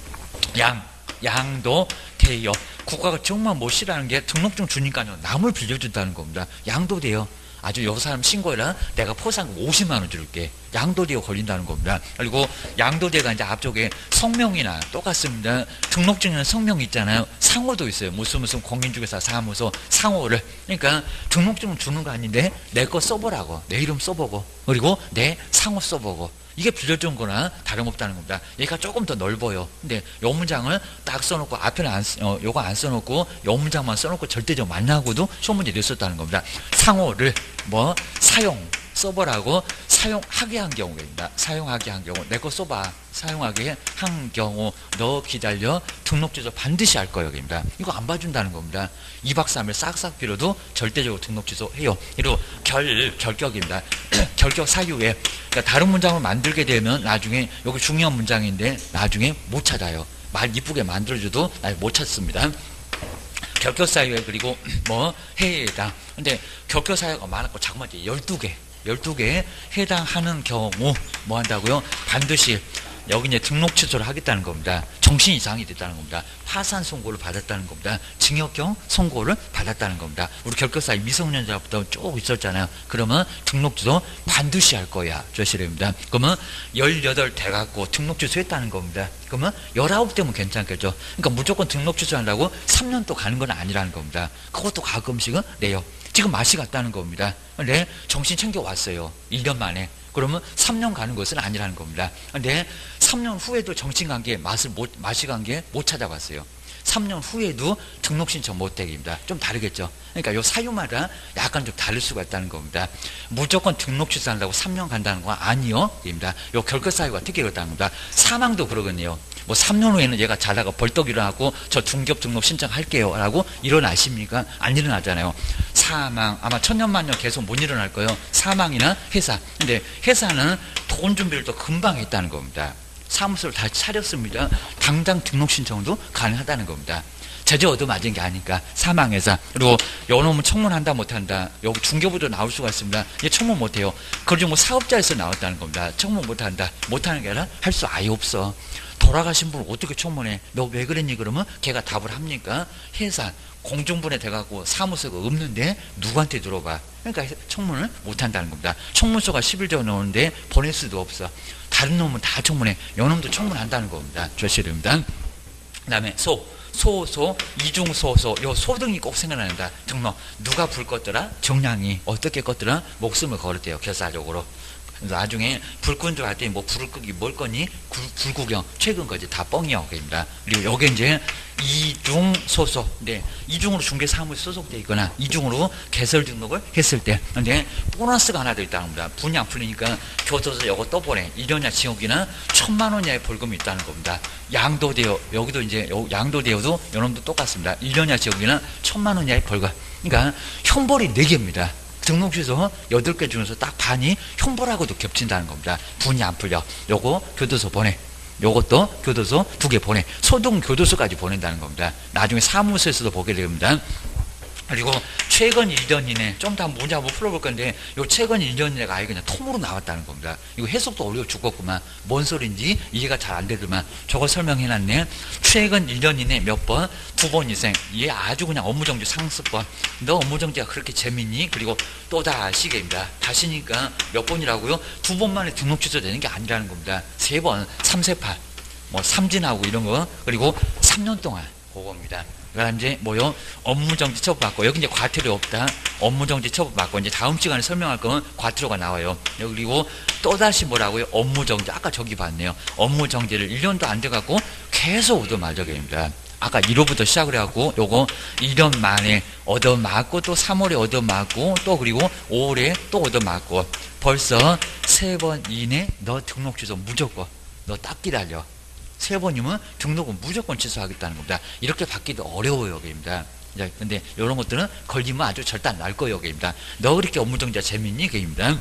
양, 양도 돼요. 국가가 정말 못 싫어하는 게 등록증 주니까요. 남을 빌려준다는 겁니다. 양도 돼요. 아주 요 사람 신고해라. 내가 포상 오십만 원 줄게. 양도대가 걸린다는 겁니다. 그리고 양도대가 이제 앞쪽에 성명이나 똑같습니다. 등록증에는 성명이 있잖아요. 상호도 있어요. 무슨 무슨 공인중개사 사무소 상호를. 그러니까 등록증을 주는 거 아닌데 내 거 써보라고. 내 이름 써보고. 그리고 내 상호 써보고. 이게 빌려준 거나 다름없다는 겁니다. 얘가 조금 더 넓어요. 근데 요 문장을 딱 써놓고 앞에는 안, 어, 요거 안 써놓고 요 문장만 써놓고 절대적 만나고도 시험 문제 냈었다는 겁니다. 상호를 뭐 사용 써보라고 사용하게 한 경우입니다. 사용하게 한 경우 내 거 써봐. 사용하게 한 경우 너 기다려. 등록 취소 반드시 할 거예요. 입니다. 이거 안 봐준다는 겁니다. 이 박 삼 일 싹싹 빌어도 절대적으로 등록 취소해요. 그리고 결, 결격입니다. 결격 사유에 그러니까 다른 문장을 만들게 되면 나중에 여기 중요한 문장인데 나중에 못 찾아요. 말 이쁘게 만들어줘도 못 찾습니다. 결격사유에 그리고 뭐 해외에 해당. 근데 결격사유가 많았고 자꾸만 이제 열두 개, 열두 개에 해당하는 경우 뭐 한다고요? 반드시 여기 이제 등록 취소를 하겠다는 겁니다. 정신 이상이 됐다는 겁니다. 파산 선고를 받았다는 겁니다. 징역형 선고를 받았다는 겁니다. 우리 결격사유 미성년자부터 쭉 있었잖아요. 그러면 등록 취소 반드시 할 거야. 조시입니다. 그러면 열여덟 돼갖고 등록 취소했다는 겁니다. 그러면 열아홉 되면 괜찮겠죠. 그러니까 무조건 등록 취소한다고 삼 년 또 가는 건 아니라는 겁니다. 그것도 가끔씩은 내요. 지금 맛이 갔다는 겁니다. 네, 정신 챙겨 왔어요. 일 년 만에. 그러면 삼 년 가는 것은 아니라는 겁니다. 근데 삼 년 후에도 정신관계 맛을 못, 맛이 간 게 못 찾아봤어요. 삼 년 후에도 등록 신청 못 되기입니다. 좀 다르겠죠. 그러니까 요 사유마다 약간 좀 다를 수가 있다는 겁니다. 무조건 등록 취소한다고 삼 년 간다는 건 아니요. 입니다. 요 결격 사유가 특히 그렇다는 겁니다. 사망도 그러거든요. 뭐 삼 년 후에는 얘가 자다가 벌떡 일어나고 저 중개업 등록 신청할게요 라고 일어나십니까? 안 일어나잖아요. 사망, 아마 천년만년 계속 못 일어날 거예요. 사망이나 회사. 근데 회사는 돈 준비를 또 금방 했다는 겁니다. 사무소를 다 차렸습니다. 당장 등록 신청도 가능하다는 겁니다. 제재 얻어맞은 게 아니까 사망회사. 그리고 요놈은 청문한다 못한다. 여기 중개부도 나올 수가 있습니다. 얘 청문 못해요. 그러지 뭐 사업자에서 나왔다는 겁니다. 청문 못한다. 못하는 게 아니라 할 수 아예 없어. 돌아가신 분을 어떻게 청문해? 너 왜 그랬니? 그러면 걔가 답을 합니까? 회사 공중분해 돼갖고 사무소가 없는데 누구한테 들어봐? 그러니까 청문을 못한다는 겁니다. 청문서가 십 일 전에 오는데 보낼 수도 없어. 다른 놈은 다 청문해. 요 놈도 청문한다는 겁니다. 조실입니다. 그 다음에 소, 소소, 이중소소. 요 소등이 꼭 생각난다. 등록. 누가 불 껐더라? 정량이. 어떻게 껐더라? 목숨을 걸었대요. 결사적으로. 그래서 나중에 불끈 줄 알았더니 뭐 불을 끄기 뭘 거니? 불구경. 최근 거지. 다 뻥이요. 그입니다. 그리고 여기 이제 이중 소속. 네. 이중으로 중개사무소에 소속되어 있거나 이중으로 개설 등록을 했을 때. 근데 보너스가 하나 더 있다는 겁니다. 분이 안 풀리니까 교도소 이거 또 보내. 일 년이나 징역이나 천만 원 이하의 벌금이 있다는 겁니다. 양도되어, 여기도 이제 양도되어도 요놈도 똑같습니다. 일 년이나 징역이나 천만 원 이하의 벌금. 그러니까 형벌이 네 개입니다. 등록 취소 여덟 개 중에서 딱 반이 형벌하고도 겹친다는 겁니다. 분이 안 풀려. 요거 교도소 보내. 요것도 교도소 두 개 보내. 소등 교도소까지 보낸다는 겁니다. 나중에 사무소에서도 보게 됩니다. 그리고 최근 일 년 이내, 좀 더 문제 한번 풀어볼 건데, 요 최근 일 년 이내가 아예 그냥 통으로 나왔다는 겁니다. 이거 해석도 어려워 죽겠구만. 뭔 소린지 이해가 잘 안 되더만. 저거 설명해놨네. 최근 일 년 이내 몇 번? 두 번 이상. 얘 아주 그냥 업무정지 상습범. 너 업무정지가 그렇게 재밌니? 그리고 또 다시게입니다. 다시니까 몇 번이라고요? 두 번만에 등록 취소되는 게 아니라는 겁니다. 세 번, 삼세팔, 뭐 삼진하고 이런 거. 그리고 삼 년 동안. 그겁니다. 그러니까 이제 뭐요? 업무정지 처분받고, 여기 이제 과태료 없다. 업무정지 처분받고, 이제 다음 시간에 설명할 거는 과태료가 나와요. 그리고 또다시 뭐라고요? 업무정지. 아까 저기 봤네요. 업무정지를 일 년도 안 돼갖고 계속 얻어맞아입니다. 아까 일 호부터 시작을 해갖고, 요거 일 년 만에 얻어맞고, 또 삼월에 얻어맞고, 또 그리고 오월에 또 얻어맞고, 벌써 세 번 이내 너 등록 취소 무조건. 너 딱 기다려. 세 번이면 등록은 무조건 취소하겠다는 겁니다. 이렇게 받기도 어려워요, 여기입니다. 근데 이런 것들은 걸리면 아주 절대 안 날 거예요, 여기입니다. 너 그렇게 업무정지가 재밌니? 그입니다.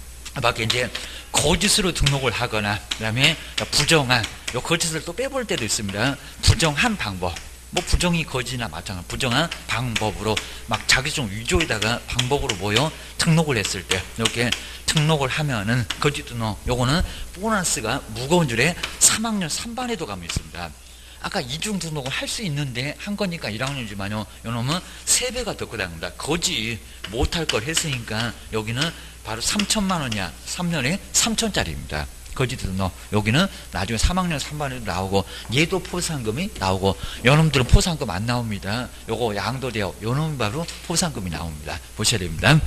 밖에 이제 거짓으로 등록을 하거나, 그 다음에 부정한, 요 거짓을 또 빼볼 때도 있습니다. 부정한 방법. 뭐 부정이 거짓이나 마찬가지. 부정한 방법으로 막 자기 좀 위조에다가 방법으로 모여 등록을 했을 때 이렇게 등록을 하면은 거짓 등록. 요거는 보너스가 무거운 줄에 삼 학년 삼 반에도 가면 있습니다. 아까 이중 등록을 할 수 있는데 한 거니까 일 학년이지만요. 요놈은 세 배가 더 크답니다. 거짓 못할 걸 했으니까 여기는 바로 삼천만 원이야. 삼 년에 삼천짜리입니다. 거짓 등록. 여기는 나중에 삼 학년 삼 반에도 나오고, 얘도 포상금이 나오고, 요놈들은 포상금 안 나옵니다. 요거 양도되어, 요놈이 바로 포상금이 나옵니다. 보셔야 됩니다.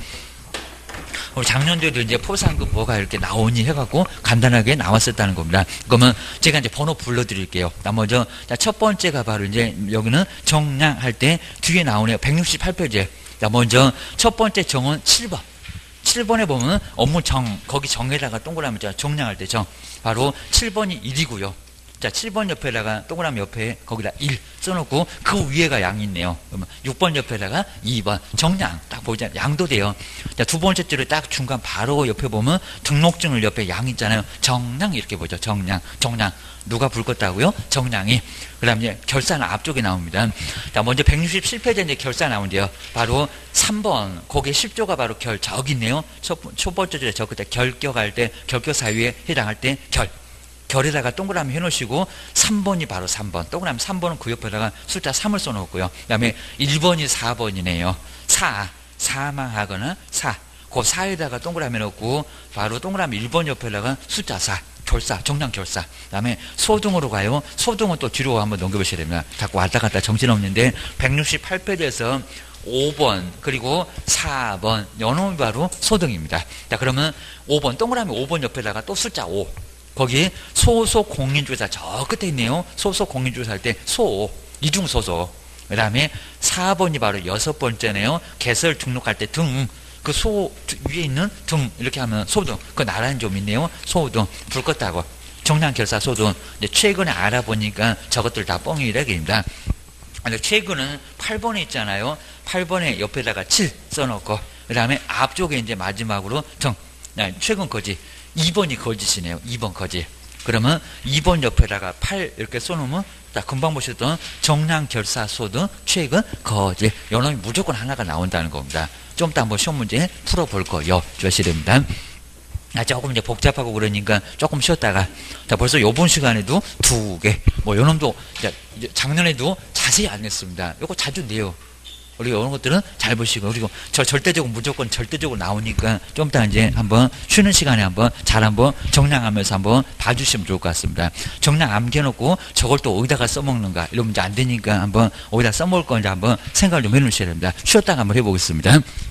작년도에도 이제 포상금 뭐가 이렇게 나오니 해갖고 간단하게 나왔었다는 겁니다. 그러면 제가 이제 번호 불러드릴게요. 먼저, 자, 첫 번째가 바로 이제 여기는 정량할 때 뒤에 나오네요. 백육십팔 페이지에. 자, 먼저 첫 번째 정은 칠 번. 칠 번에 보면 업무 정, 거기 정에다가 동그라미 있잖아. 정량할 때 정. 바로 칠 번이 일이고요. 자, 칠 번 옆에다가 동그라미 옆에 거기다 일 써놓고 그 위에가 양이 있네요. 그러면 육 번 옆에다가 이 번 정량 딱 보이잖아요. 양도 돼요. 자, 두 번째 줄에 딱 중간 바로 옆에 보면 등록증을 옆에 양 있잖아요. 정량 이렇게 보죠. 정량, 정량. 누가 불 껐다고요? 정량이. 그 다음에 이제 결산 앞쪽에 나옵니다. 자, 먼저 백육십칠 페이지에 이제 결산 나온대요. 바로 삼 번. 거기에 십 조가 바로 결, 저기 있네요. 첫, 첫 번째 줄에 저 끝에 결격할 때, 결격 사유에 해당할 때 결. 결에다가 동그라미 해놓으시고 삼 번이 바로 삼 번. 동그라미 삼 번은 그 옆에다가 숫자 삼을 써놓고요. 그 다음에 일 번이 사 번이네요. 사. 사망하거나 사. 그 사에다가 동그라미 넣고 바로 동그라미 일 번 옆에다가 숫자 사. 결사, 정량 결사. 그 다음에 소등으로 가요. 소등은 또 뒤로 한번 넘겨보셔야 됩니다. 자꾸 왔다 갔다 정신없는데 백육십팔 페이지에서 오 번 그리고 사 번 요놈이 바로 소등입니다. 자, 그러면 오 번 동그라미 오 번 옆에다가 또 숫자 오. 거기 소속 공인중개사 저 끝에 있네요. 소속 공인중개사 할 때 소, 이중소속. 그 다음에 사 번이 바로 여섯 번째네요. 개설 등록할 때 등. 그 소 위에 있는 등 이렇게 하면 소등. 그 나란히 좀 있네요. 소등. 불 껐다고. 정량결사 소등. 이제 최근에 알아보니까 저것들 다 뻥이라기입니다. 근데 최근은 팔 번에 있잖아요. 팔 번에 옆에다가 칠 써놓고 그 다음에 앞쪽에 이제 마지막으로 등. 최근 거지. 이 번이 거짓이네요. 이 번 거짓. 그러면 이 번 옆에다가 팔 이렇게 써놓으면 자, 금방 보셨던 정량결사소등 최근 거짓. 요놈이 무조건 하나가 나온다는 겁니다. 좀 이따 한번 시험 문제 풀어볼 거요. 조시됩니다. 아, 조금 이제 복잡하고 그러니까 조금 쉬었다가 자, 벌써 요번 시간에도 두 개. 뭐 요놈도 이제 작년에도 자세히 안 냈습니다. 요거 자주 내요. 우리가 이런 것들은 잘 보시고, 그리고 저 절대적으로 무조건 절대적으로 나오니까 좀 이따 이제 한번 쉬는 시간에 한번 잘 한번 정량하면서 한번 봐주시면 좋을 것 같습니다. 정량 암겨놓고 저걸 또 어디다가 써먹는가 이러면 이제 안 되니까 한번 어디다 써먹을 건지 한번 생각을 좀 해놓으셔야 됩니다. 쉬었다가 한번 해보겠습니다.